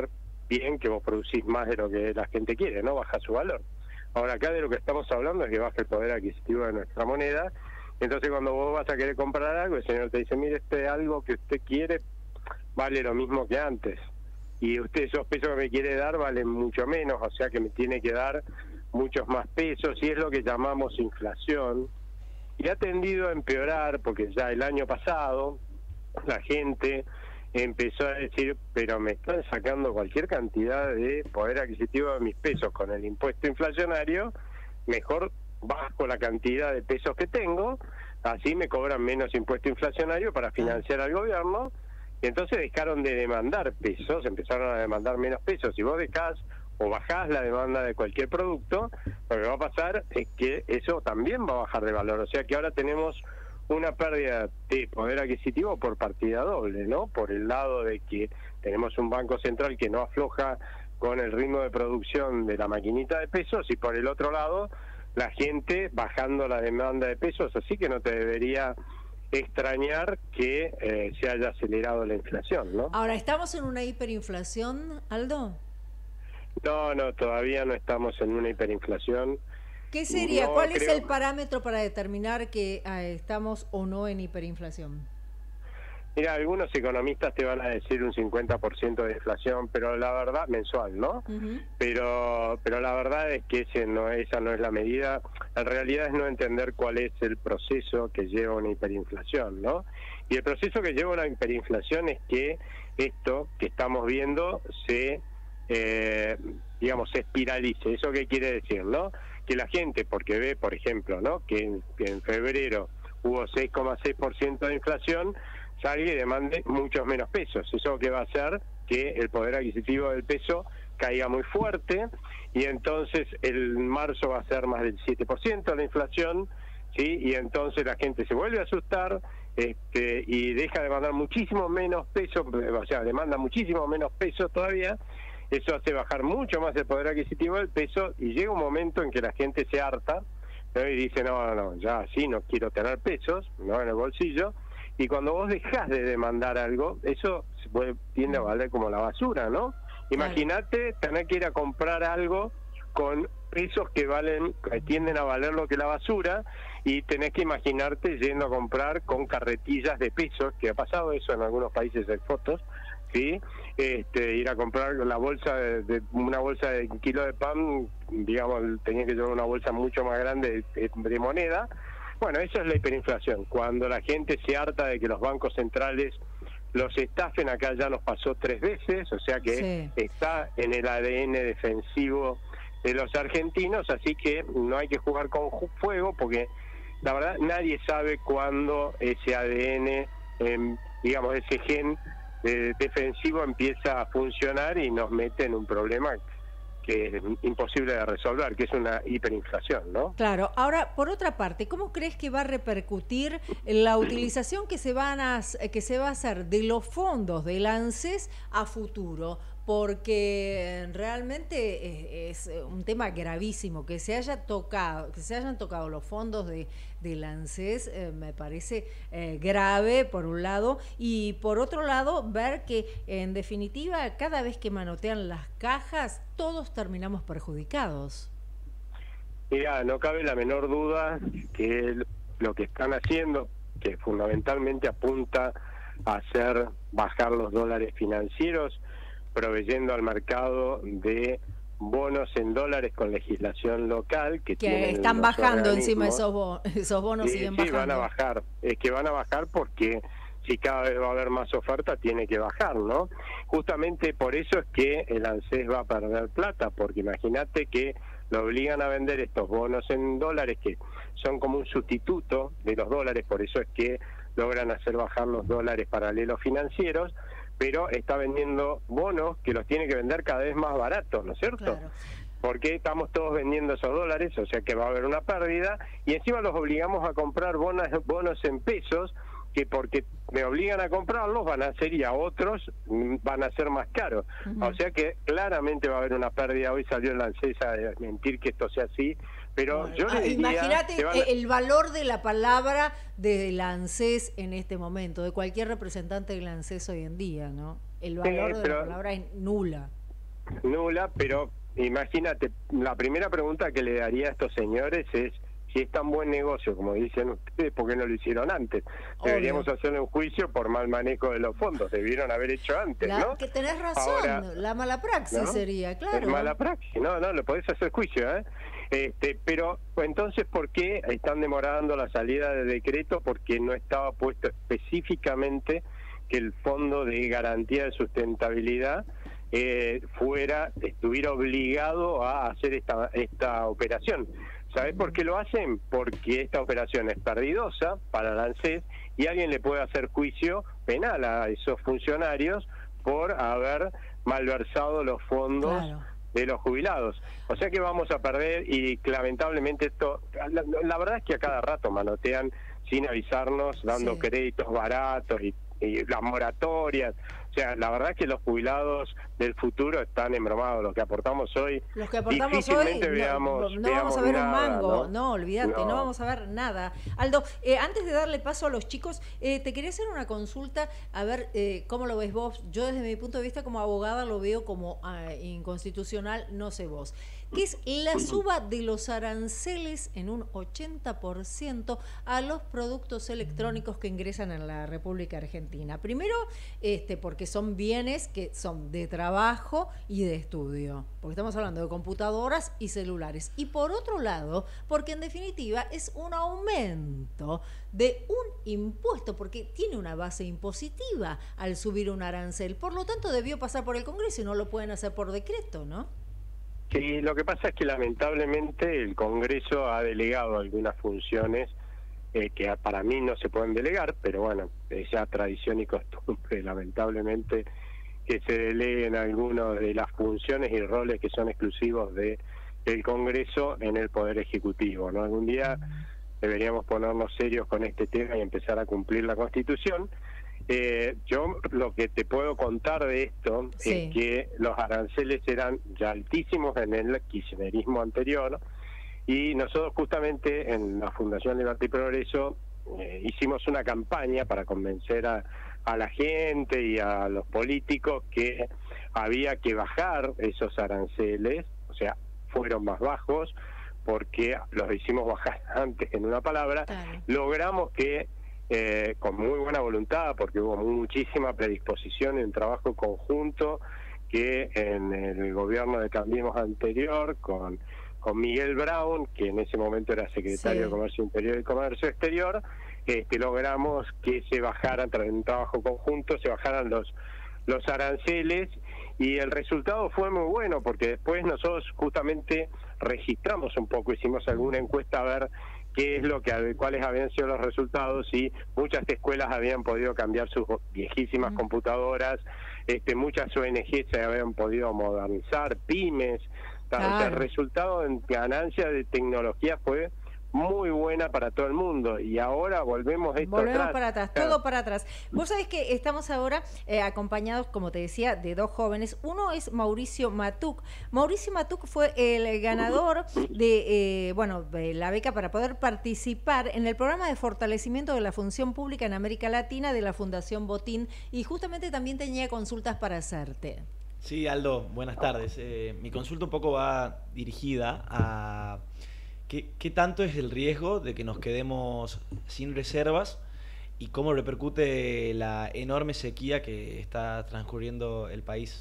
Speaker 3: bien que vos producís más de lo que la gente quiere, ¿no? Baja su valor. Ahora, acá de lo que estamos hablando es que baja el poder adquisitivo de nuestra moneda. Entonces, cuando vos vas a querer comprar algo, el señor te dice, mire, algo que usted quiere vale lo mismo que antes. Y usted esos pesos que me quiere dar valen mucho menos, o sea que me tiene que dar muchos más pesos, y es lo que llamamos inflación. Y ha tendido a empeorar, porque ya el año pasado la gente empezó a decir, pero me están sacando cualquier cantidad de poder adquisitivo de mis pesos con el impuesto inflacionario, mejor bajo la cantidad de pesos que tengo, así me cobran menos impuesto inflacionario para financiar al gobierno. Y entonces dejaron de demandar pesos, empezaron a demandar menos pesos. Si vos dejás o bajás la demanda de cualquier producto, lo que va a pasar es que eso también va a bajar de valor. O sea que ahora tenemos una pérdida de poder adquisitivo por partida doble, ¿no? Por el lado de que tenemos un banco central que no afloja con el ritmo de producción de la maquinita de pesos, y por el otro lado la gente bajando la demanda de pesos, así que no te debería extrañar que se haya acelerado la inflación, ¿no?
Speaker 2: Ahora, ¿estamos en una hiperinflación, Aldo?
Speaker 3: No, todavía no estamos en una hiperinflación.
Speaker 2: ¿Qué sería?
Speaker 3: No,
Speaker 2: ¿Cuál es el parámetro para determinar que estamos o no en hiperinflación?
Speaker 3: Mira, algunos economistas te van a decir un 50% de inflación, pero la verdad, mensual, ¿no? Pero la verdad es que esa no es la medida. En realidad es no entender cuál es el proceso que lleva a una hiperinflación, ¿no? Y el proceso que lleva a una hiperinflación es que esto que estamos viendo se espiralice. ¿Eso qué quiere decir, no? Que la gente, porque ve, por ejemplo, ¿no?, que en febrero hubo 6,6% de inflación, salga y demande muchos menos pesos. Eso que va a hacer que el poder adquisitivo del peso caiga muy fuerte, y entonces el marzo va a ser más del 7% la inflación, ¿sí? Y entonces la gente se vuelve a asustar y deja de mandar muchísimo menos pesos, o sea, demanda muchísimo menos pesos todavía. Eso hace bajar mucho más el poder adquisitivo del peso, y llega un momento en que la gente se harta, ¿no? Y dice, no, ya así no quiero tener pesos, ¿no?, en el bolsillo. Y cuando vos dejás de demandar algo, eso tiende a valer como la basura, ¿no? Imagínate tener que ir a comprar algo con pesos que tienden a valer lo que la basura, y tenés que imaginarte yendo a comprar con carretillas de pesos, que ha pasado eso en algunos países, hay fotos, ¿sí? Ir a comprar la bolsa una bolsa de un kilo de pan, digamos, tenía que llevar una bolsa mucho más grande de moneda. Bueno, eso es la hiperinflación, cuando la gente se harta de que los bancos centrales los estafen. Acá ya nos pasó 3 veces, o sea que está en el ADN defensivo de los argentinos, así que no hay que jugar con fuego, porque la verdad nadie sabe cuándo ese ADN, ese gen defensivo empieza a funcionar y nos mete en un problema que es imposible de resolver, que es una hiperinflación, ¿no?
Speaker 2: Claro. Ahora, por otra parte, ¿cómo crees que va a repercutir la utilización que se va a hacer de los fondos del ANSES a futuro? Porque realmente es un tema gravísimo que se hayan tocado los fondos del ANSES. Me parece grave, por un lado, y por otro lado ver que en definitiva cada vez que manotean las cajas todos terminamos perjudicados.
Speaker 3: Mira, no cabe la menor duda que lo que están haciendo, que fundamentalmente apunta a hacer bajar los dólares financieros, proveyendo al mercado de bonos en dólares con legislación local que
Speaker 2: están bajando encima esos bonos, siguen bajando.
Speaker 3: Sí, van a bajar. Es que van a bajar porque si cada vez va a haber más oferta, tiene que bajar, ¿no? Justamente por eso es que el ANSES va a perder plata, porque imagínate que lo obligan a vender estos bonos en dólares que son como un sustituto de los dólares, por eso es que logran hacer bajar los dólares paralelos financieros, pero está vendiendo bonos que los tiene que vender cada vez más baratos, ¿no es cierto? Claro. Porque estamos todos vendiendo esos dólares, o sea que va a haber una pérdida, y encima los obligamos a comprar bonos en pesos, que porque me obligan a comprarlos van a ser, y a otros van a ser más caros. O sea que claramente va a haber una pérdida. Hoy salió el ANSES a desmentir que esto sea así, pero yo le diría...
Speaker 2: Imagínate el valor de la palabra del ANSES en este momento, de cualquier representante del ANSES hoy en día, ¿no? El valor de la palabra es nula.
Speaker 11: nula, pero imagínate, la primera pregunta que le daría a estos señores es: si es tan buen negocio como dicen ustedes, ¿por qué no lo hicieron antes?
Speaker 2: Obvio.
Speaker 11: Deberíamos hacerle un juicio por mal manejo de los fondos, debieron haber hecho antes, ¿no?
Speaker 2: Que tenés razón,
Speaker 11: Ahora,
Speaker 2: la mala praxis,
Speaker 11: ¿no?
Speaker 2: sería, claro.
Speaker 11: Es mala praxis, no, lo podés hacer juicio, pero entonces, ¿por qué están demorando la salida de decreto? Porque no estaba puesto específicamente que el Fondo de Garantía de Sustentabilidad estuviera obligado a hacer esta operación. ¿Sabés por qué lo hacen? Porque esta operación es perdidosa para la ANSES y alguien le puede hacer juicio penal a esos funcionarios por haber malversado los fondos de los jubilados. O sea que vamos a perder, y lamentablemente esto, la verdad es que a cada rato manotean sin avisarnos, dando créditos baratos y las moratorias. O sea, la verdad es que los jubilados del futuro están embromados. Los que aportamos hoy,
Speaker 2: no vamos a ver
Speaker 11: nada,
Speaker 2: un mango,
Speaker 11: no,
Speaker 2: olvídate, no vamos a ver nada. Aldo, antes de darle paso a los chicos, te quería hacer una consulta, a ver cómo lo ves vos. Yo desde mi punto de vista como abogada lo veo como inconstitucional, no sé vos. Que es la suba de los aranceles en un 80% a los productos electrónicos que ingresan en la República Argentina. Primero, porque son bienes que son de trabajo y de estudio, porque estamos hablando de computadoras y celulares. Y por otro lado, porque en definitiva es un aumento de un impuesto, porque tiene una base impositiva al subir un arancel. Por lo tanto, debió pasar por el Congreso y no lo pueden hacer por decreto, ¿no?
Speaker 11: Sí, lo que pasa es que lamentablemente el Congreso ha delegado algunas funciones que para mí no se pueden delegar, pero bueno, es ya tradición y costumbre, lamentablemente, que se deleguen algunas de las funciones y roles que son exclusivos del Congreso en el Poder Ejecutivo, ¿no? Algún día deberíamos ponernos serios con este tema y empezar a cumplir la Constitución. Yo lo que te puedo contar de esto es que los aranceles eran ya altísimos en el kirchnerismo anterior, y nosotros justamente en la Fundación Libertad y Progreso hicimos una campaña para convencer a la gente y a los políticos que había que bajar esos aranceles. O sea, fueron más bajos porque los hicimos bajar antes, en una palabra. Logramos que con muy buena voluntad, porque hubo muchísima predisposición en trabajo conjunto, que en el gobierno de Cambiemos anterior, con Miguel Brown, que en ese momento era secretario de Comercio Interior y Comercio Exterior, logramos que se bajaran, en un trabajo conjunto, se bajaran los aranceles, y el resultado fue muy bueno, porque después nosotros justamente registramos un poco, hicimos alguna encuesta a ver qué es cuáles habían sido los resultados, y muchas escuelas habían podido cambiar sus viejísimas computadoras, muchas ONG se habían podido modernizar, pymes. O sea, el resultado en ganancia de tecnología fue muy buena para todo el mundo, y ahora volvemos
Speaker 2: para atrás, todo para atrás. Vos sabés que estamos ahora acompañados, como te decía, de dos jóvenes. Uno es Mauricio Matuc. Mauricio Matuc fue el ganador de la beca para poder participar en el programa de fortalecimiento de la función pública en América Latina de la Fundación Botín, y justamente también tenía consultas para hacerte.
Speaker 4: Sí, Aldo, buenas tardes. Mi consulta un poco va dirigida a qué tanto es el riesgo de que nos quedemos sin reservas y cómo repercute la enorme sequía que está transcurriendo el país.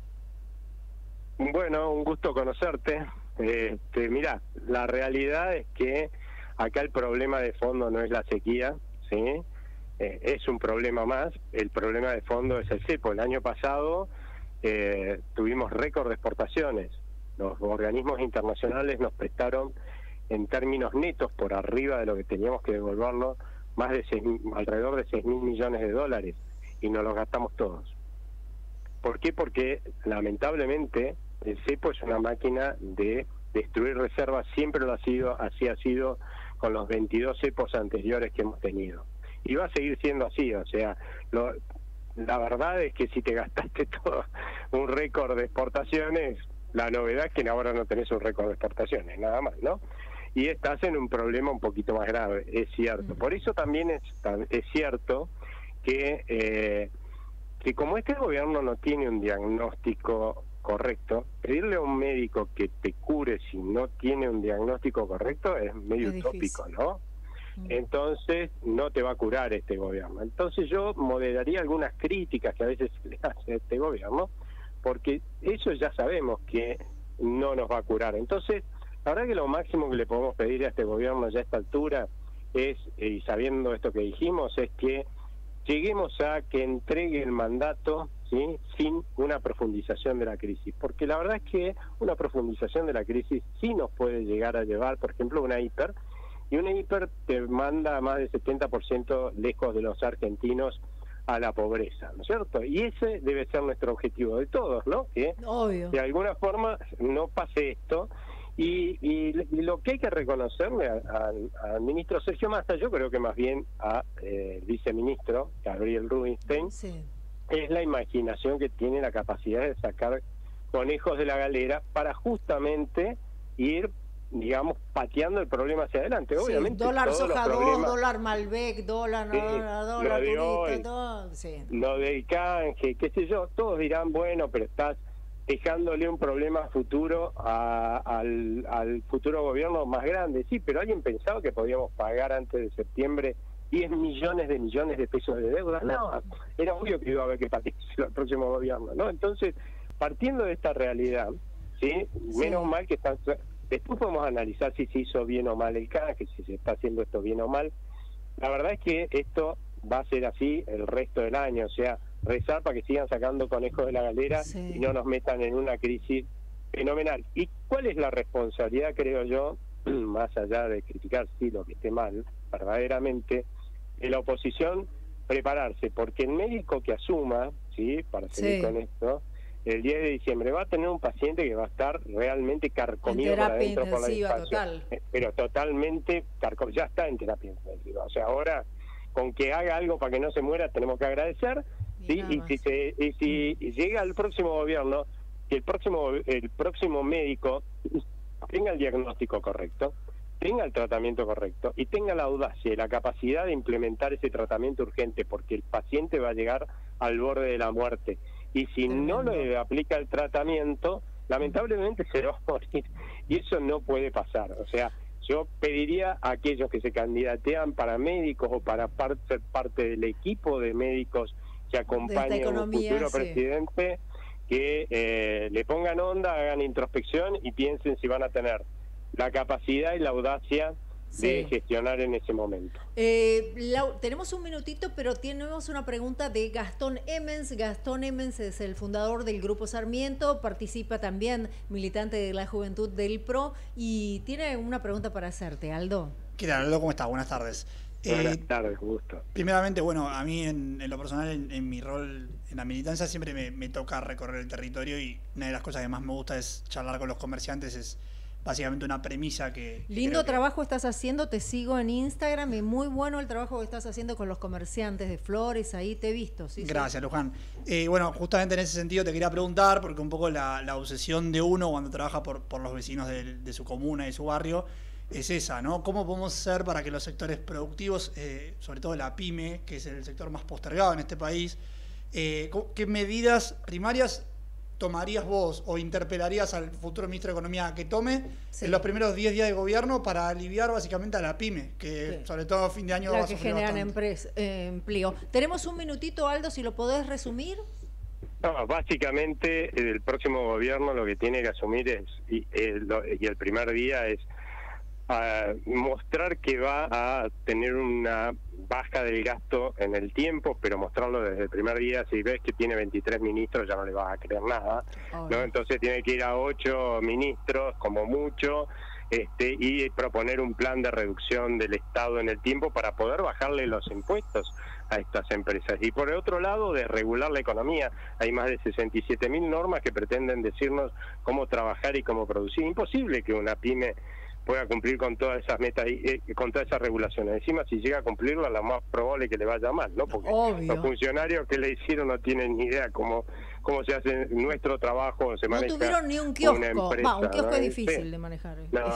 Speaker 11: Bueno, un gusto conocerte. Mirá, la realidad es que acá el problema de fondo no es la sequía, ¿sí? Es un problema más. El problema de fondo es el cepo. El año pasado tuvimos récord de exportaciones. Los organismos internacionales nos prestaron en términos netos por arriba de lo que teníamos que devolvernos alrededor de 6.000 millones de dólares, y nos los gastamos todos. ¿Por qué? Porque lamentablemente el cepo es una máquina de destruir reservas, siempre lo ha sido, así ha sido con los 22 cepos anteriores que hemos tenido, y va a seguir siendo así. O sea, la verdad es que si te gastaste todo un récord de exportaciones, la novedad es que ahora no tenés un récord de exportaciones, nada más, ¿no? Y estás en un problema un poquito más grave, es cierto. Por eso también es cierto que como este gobierno no tiene un diagnóstico correcto, pedirle a un médico que te cure si no tiene un diagnóstico correcto es medio utópico, ¿no? Entonces no te va a curar este gobierno. Entonces yo moderaría algunas críticas que a veces le hace a este gobierno, porque eso ya sabemos que no nos va a curar. Entonces, la verdad que lo máximo que le podemos pedir a este gobierno ya a esta altura es, y sabiendo esto que dijimos, es que lleguemos a que entregue el mandato, ¿sí?, sin una profundización de la crisis, porque la verdad es que una profundización de la crisis sí nos puede llegar a llevar, por ejemplo, una hiper, y una hiper te manda a más del 70% lejos de los argentinos a la pobreza, ¿no es cierto? Y ese debe ser nuestro objetivo de todos, ¿no? Que de alguna forma no pase esto. Y lo que hay que reconocerle al ministro Sergio Massa, yo creo que más bien al viceministro Gabriel Rubinstein, es la imaginación que tiene, la capacidad de sacar conejos de la galera para justamente ir, digamos, pateando el problema hacia adelante. Obviamente,
Speaker 2: dólar soja 2,
Speaker 11: problemas,
Speaker 2: dólar Malbec, dólar turista, todo.
Speaker 11: Lo del canje, qué sé yo, todos dirán, bueno, pero estás dejándole un problema futuro al futuro gobierno más grande. Sí, pero ¿alguien pensaba que podíamos pagar antes de septiembre 10 millones de pesos de deuda? No, era obvio que iba a haber que pagárselo al próximo gobierno, ¿no? Entonces, partiendo de esta realidad, ¿sí? Menos mal que están... Después podemos analizar si se hizo bien o mal el canje, si se está haciendo esto bien o mal. La verdad es que esto va a ser así el resto del año, o sea, rezar para que sigan sacando conejos de la galera y no nos metan en una crisis fenomenal. ¿Y cuál es la responsabilidad, creo yo, más allá de criticar sí lo que esté mal, verdaderamente, de la oposición? Prepararse, porque el médico que asuma, sí, para seguir con esto, el 10 de diciembre va a tener un paciente que va a estar realmente carcomido por adentro por la distancia, pero totalmente ya está en terapia intensiva. O sea, ahora con que haga algo para que no se muera tenemos que agradecer, ¿sí? Y si llega el próximo gobierno, que el próximo médico tenga el diagnóstico correcto, tenga el tratamiento correcto y tenga la audacia y la capacidad de implementar ese tratamiento urgente, porque el paciente va a llegar al borde de la muerte. Y si no le aplica el tratamiento, lamentablemente se va a morir. Y eso no puede pasar. O sea, yo pediría a aquellos que se candidatean para médicos o para ser parte del equipo de médicos que acompañen a un futuro presidente, que le pongan onda, hagan introspección y piensen si van a tener la capacidad y la audacia de gestionar en ese momento.
Speaker 2: Tenemos un minutito, pero tenemos una pregunta de Gastón Emmens. Gastón Emmens es el fundador del Grupo Sarmiento, participa también, militante de la Juventud del PRO, y tiene una pregunta para hacerte, Aldo.
Speaker 5: ¿Qué tal, Aldo? ¿Cómo estás? Buenas tardes.
Speaker 11: Buenas tardes, gusto.
Speaker 5: Primeramente, bueno, a mí en lo personal, en mi rol en la militancia, siempre me toca recorrer el territorio, y una de las cosas que más me gusta es charlar con los comerciantes. Es básicamente una premisa que...
Speaker 2: Lindo trabajo estás haciendo, te sigo en Instagram, y muy bueno el trabajo que estás haciendo con los comerciantes de flores, ahí te he visto.
Speaker 5: Gracias, Luján. Bueno, justamente en ese sentido te quería preguntar, porque un poco la obsesión de uno cuando trabaja por los vecinos de su comuna y su barrio es esa, ¿no? ¿Cómo podemos hacer para que los sectores productivos, sobre todo la pyme, que es el sector más postergado en este país, qué medidas primarias tomarías vos o interpelarías al futuro ministro de Economía que tome en los primeros 10 días de gobierno para aliviar básicamente a la pyme, que sobre todo a fin de año va a sufrir
Speaker 2: bastante? Que generan empleo. Tenemos un minutito, Aldo, si lo podés resumir.
Speaker 11: No, básicamente el próximo gobierno lo que tiene que asumir y el primer día es mostrar que va a tener una baja del gasto en el tiempo, pero mostrarlo desde el primer día. Si ves que tiene 23 ministros ya no le vas a creer nada, ¿no? Entonces tiene que ir a 8 ministros como mucho, y proponer un plan de reducción del Estado en el tiempo para poder bajarle los impuestos a estas empresas. Y por el otro lado, de regular la economía. Hay más de 67.000 normas que pretenden decirnos cómo trabajar y cómo producir. Imposible que una pyme pueda cumplir con todas esas metas y con todas esas regulaciones. Encima, si llega a cumplirlas, lo más probable es que le vaya mal, ¿no? Porque los funcionarios que le hicieron no tienen ni idea cómo se hace nuestro trabajo, se maneja.
Speaker 2: No tuvieron ni un kiosco.
Speaker 11: Empresa,
Speaker 2: un kiosco, ¿no? Es difícil de manejar.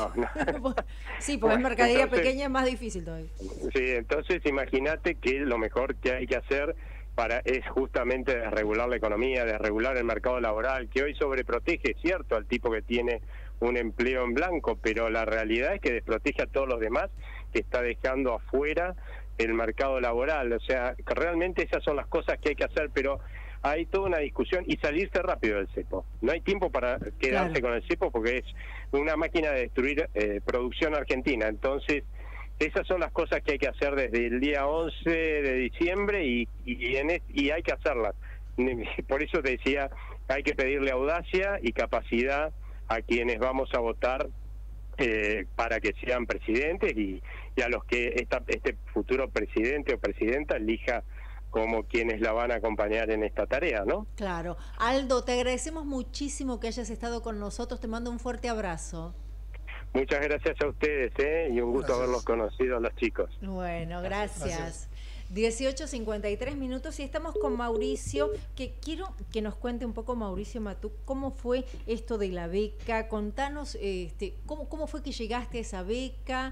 Speaker 2: Sí, porque es mercadería pequeña, es más difícil todavía.
Speaker 11: Sí, entonces imagínate que lo mejor que hay que hacer es justamente desregular la economía, desregular el mercado laboral, que hoy sobreprotege, es cierto, al tipo que tiene un empleo en blanco, pero la realidad es que desprotege a todos los demás, que está dejando afuera el mercado laboral. O sea, que realmente esas son las cosas que hay que hacer, pero hay toda una discusión y salirse rápido del cepo. No hay tiempo para quedarse con el cepo porque es una máquina de destruir producción argentina. Entonces, esas son las cosas que hay que hacer desde el día 11 de diciembre y hay que hacerlas. Por eso te decía, hay que pedirle audacia y capacidad a quienes vamos a votar para que sean presidentes y a los que este futuro presidente o presidenta elija como quienes la van a acompañar en esta tarea, ¿no?
Speaker 2: Claro. Aldo, te agradecemos muchísimo que hayas estado con nosotros. Te mando un fuerte abrazo.
Speaker 11: Muchas gracias a ustedes, y un gusto haberlos conocido a los chicos.
Speaker 2: Bueno, gracias. 18:53 minutos y estamos con Mauricio, que quiero que nos cuente un poco, Mauricio Matú, cómo fue esto de la beca. Contanos cómo fue que llegaste a esa beca,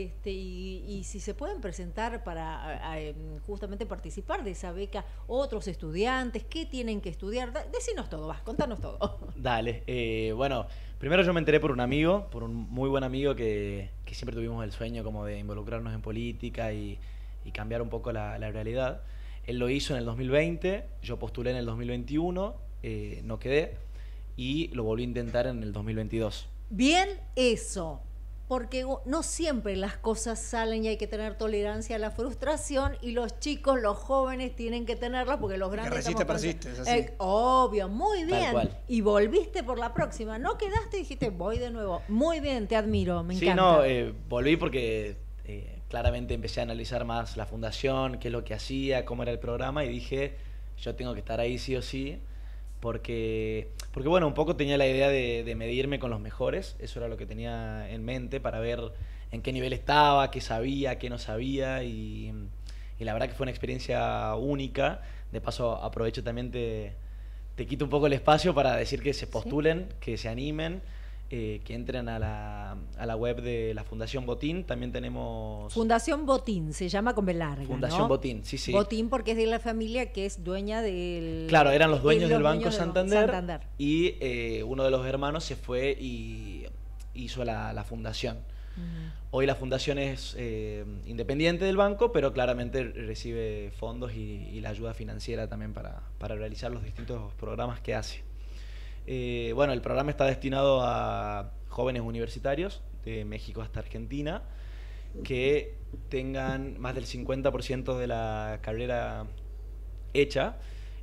Speaker 2: y si se pueden presentar para justamente participar de esa beca otros estudiantes, qué tienen que estudiar. Decinos todo, contanos todo.
Speaker 4: Dale, bueno, primero yo me enteré por un amigo, por un muy buen amigo que siempre tuvimos el sueño como de involucrarnos en política y cambiar un poco la realidad. Él lo hizo en el 2020, yo postulé en el 2021, no quedé, y lo volví a intentar en el 2022.
Speaker 2: Bien eso, porque no siempre las cosas salen y hay que tener tolerancia a la frustración, y los chicos, los jóvenes tienen que tenerla porque los grandes...
Speaker 5: Que persiste, es así.
Speaker 2: Obvio, muy bien.
Speaker 4: Tal cual.
Speaker 2: Y volviste por la próxima, no quedaste y dijiste, voy de nuevo. Muy bien, te admiro, me encanta.
Speaker 4: Sí, no, volví porque... claramente empecé a analizar más la fundación, qué es lo que hacía, cómo era el programa, y dije, yo tengo que estar ahí sí o sí, porque bueno, un poco tenía la idea de medirme con los mejores, eso era lo que tenía en mente, para ver en qué nivel estaba, qué sabía, qué no sabía, y la verdad que fue una experiencia única. De paso, aprovecho también, te quito un poco el espacio para decir que se postulen, ¿sí? Que se animen. Que entren a la web de la Fundación Botín. También tenemos...
Speaker 2: Fundación Botín, se llama con B larga,
Speaker 4: Fundación, ¿no? Botín, sí, sí.
Speaker 2: Botín porque es de la familia que es dueña del...
Speaker 4: Claro, eran los dueños del Banco Santander. Y uno de los hermanos se fue y hizo la fundación. Hoy la fundación es independiente del banco, pero claramente recibe fondos y la ayuda financiera también para realizar los distintos programas que hace. Bueno, el programa está destinado a jóvenes universitarios de México hasta Argentina que tengan más del 50% de la carrera hecha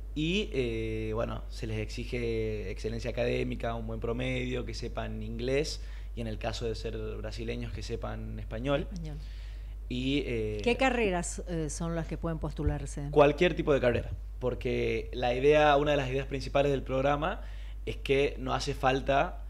Speaker 4: y bueno, se les exige excelencia académica, un buen promedio, que sepan inglés y en el caso de ser brasileños que sepan español. Y,
Speaker 2: ¿qué carreras son las que pueden postularse?
Speaker 4: Cualquier tipo de carrera, porque una de las ideas principales del programa es que no hace falta,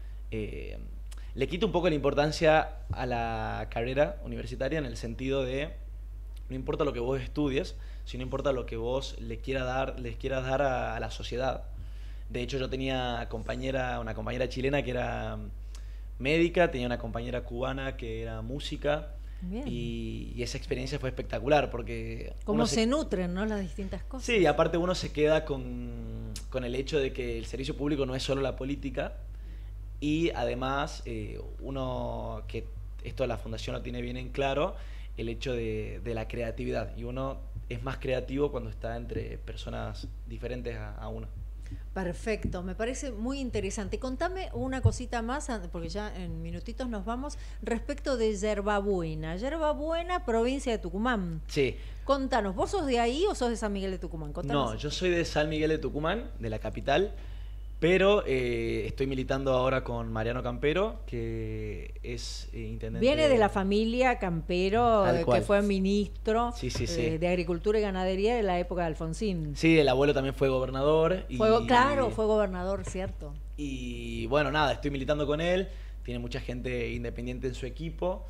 Speaker 4: le quita un poco la importancia a la carrera universitaria en el sentido de, no importa lo que vos estudies, sino importa lo que vos les quieras dar a la sociedad. De hecho, yo tenía una compañera chilena que era médica, tenía una compañera cubana que era música. Y esa experiencia fue espectacular porque...
Speaker 2: Cómo se nutren, ¿no?, las distintas cosas.
Speaker 4: Sí, y aparte uno se queda con el hecho de que el servicio público no es solo la política y además uno, que esto la Fundación lo tiene bien en claro, el hecho de la creatividad, y uno es más creativo cuando está entre personas diferentes a uno.
Speaker 2: Perfecto, me parece muy interesante. Contame una cosita más, porque ya en minutitos nos vamos, respecto de Yerbabuena. Yerbabuena, provincia de Tucumán.
Speaker 4: Sí.
Speaker 2: Contanos, ¿vos sos de ahí o sos de San Miguel de Tucumán? Contanos.
Speaker 4: No, yo soy de San Miguel de Tucumán, de la capital, pero estoy militando ahora con Mariano Campero, que es intendente...
Speaker 2: Viene de la familia Campero, que fue ministro
Speaker 4: sí.
Speaker 2: de Agricultura y Ganadería de la época de Alfonsín.
Speaker 4: Sí, el abuelo también fue gobernador.
Speaker 2: Claro, fue gobernador, cierto.
Speaker 4: Y bueno, nada, estoy militando con él, tiene mucha gente independiente en su equipo,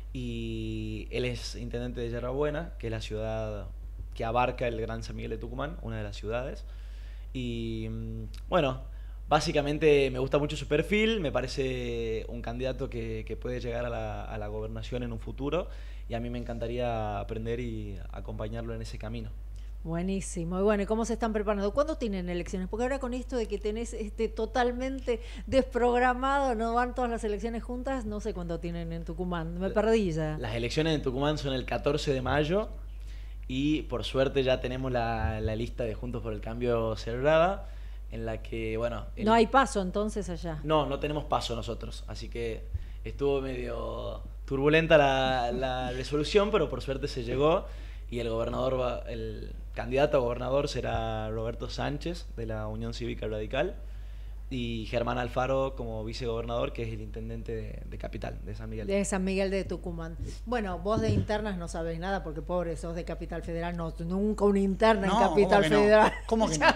Speaker 4: y él es intendente de Yerbabuena, que es la ciudad que abarca el Gran San Miguel de Tucumán, una de las ciudades. Y bueno... Básicamente me gusta mucho su perfil, me parece un candidato que puede llegar a la gobernación en un futuro y a mí me encantaría aprender y acompañarlo en ese camino.
Speaker 2: Buenísimo. Y bueno, ¿y cómo se están preparando? ¿Cuándo tienen elecciones? Porque ahora con esto de que tenés totalmente desprogramado, no van todas las elecciones juntas, no sé cuándo tienen en Tucumán. Me perdí ya.
Speaker 4: Las elecciones en Tucumán son el 14 de mayo y por suerte ya tenemos la lista de Juntos por el Cambio cerrada, en la que, bueno...
Speaker 2: No hay paso entonces allá.
Speaker 4: No tenemos paso nosotros, así que estuvo medio turbulenta la resolución, pero por suerte se llegó y el candidato a gobernador será Roberto Sánchez, de la Unión Cívica Radical, y Germán Alfaro como vicegobernador, que es el intendente de Capital, de San Miguel.
Speaker 2: De San Miguel de Tucumán. Bueno, vos de internas no sabés nada, porque pobre, sos de Capital Federal, nunca una interna en Capital Federal.
Speaker 5: ¿Cómo que no?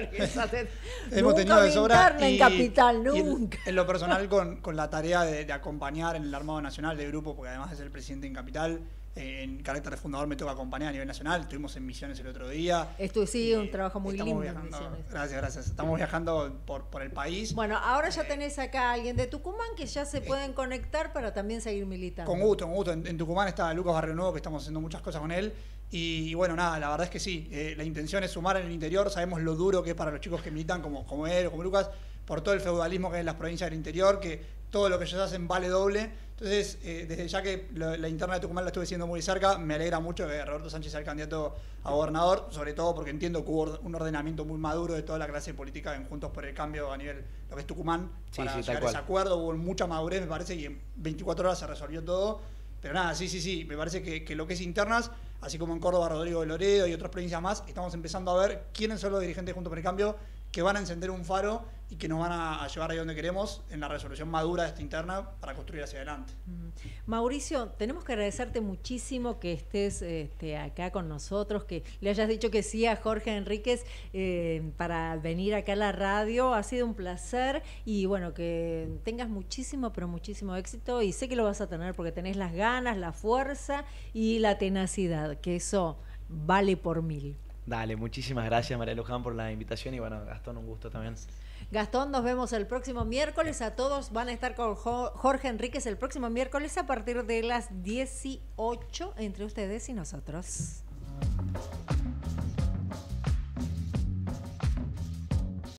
Speaker 2: Hemos tenido de sobra interna en Capital, nunca.
Speaker 5: En lo personal, con la tarea de acompañar en el Armado Nacional de grupo, porque además es el presidente en Capital, en carácter de fundador me toca acompañar a nivel nacional. Estuvimos en Misiones el otro día.
Speaker 2: Esto sí, un trabajo muy lindo en
Speaker 5: Misiones.
Speaker 2: Gracias.
Speaker 5: Estamos viajando por el país.
Speaker 2: Bueno, ahora ya tenés acá a alguien de Tucumán que ya se pueden conectar para también seguir militando.
Speaker 5: Con gusto. En Tucumán está Lucas Barrio Nuevo, que estamos haciendo muchas cosas con él. Y bueno, nada, la verdad es que sí. La intención es sumar en el interior. Sabemos lo duro que es para los chicos que militan, como él o como Lucas, por todo el feudalismo que hay en las provincias del interior, que todo lo que ellos hacen vale doble. Entonces, desde ya que la interna de Tucumán la estuve siguiendo muy de cerca, me alegra mucho que Roberto Sánchez sea el candidato a gobernador, sobre todo porque entiendo que hubo un ordenamiento muy maduro de toda la clase política en Juntos por el Cambio a nivel lo que es Tucumán, para llegar a ese acuerdo. Hubo mucha madurez, me parece, y en 24 horas se resolvió todo. Pero nada, sí, me parece que lo que es internas, así como en Córdoba, Rodrigo de Loredo y otras provincias más, estamos empezando a ver quiénes son los dirigentes de Juntos por el Cambio que van a encender un faro y que nos van a llevar ahí donde queremos en la resolución madura de esta interna para construir hacia adelante.
Speaker 2: Mauricio, tenemos que agradecerte muchísimo que estés acá con nosotros, que le hayas dicho que sí a Jorge Enríquez para venir acá a la radio. Ha sido un placer y bueno, que tengas muchísimo, pero muchísimo éxito, y sé que lo vas a tener porque tenés las ganas, la fuerza y la tenacidad, que eso vale por 1000.
Speaker 4: Dale, muchísimas gracias María Luján por la invitación y bueno, Gastón, un gusto también.
Speaker 2: Gastón, nos vemos el próximo miércoles. A todos van a estar con Jorge Enríquez el próximo miércoles a partir de las 18 entre ustedes y nosotros.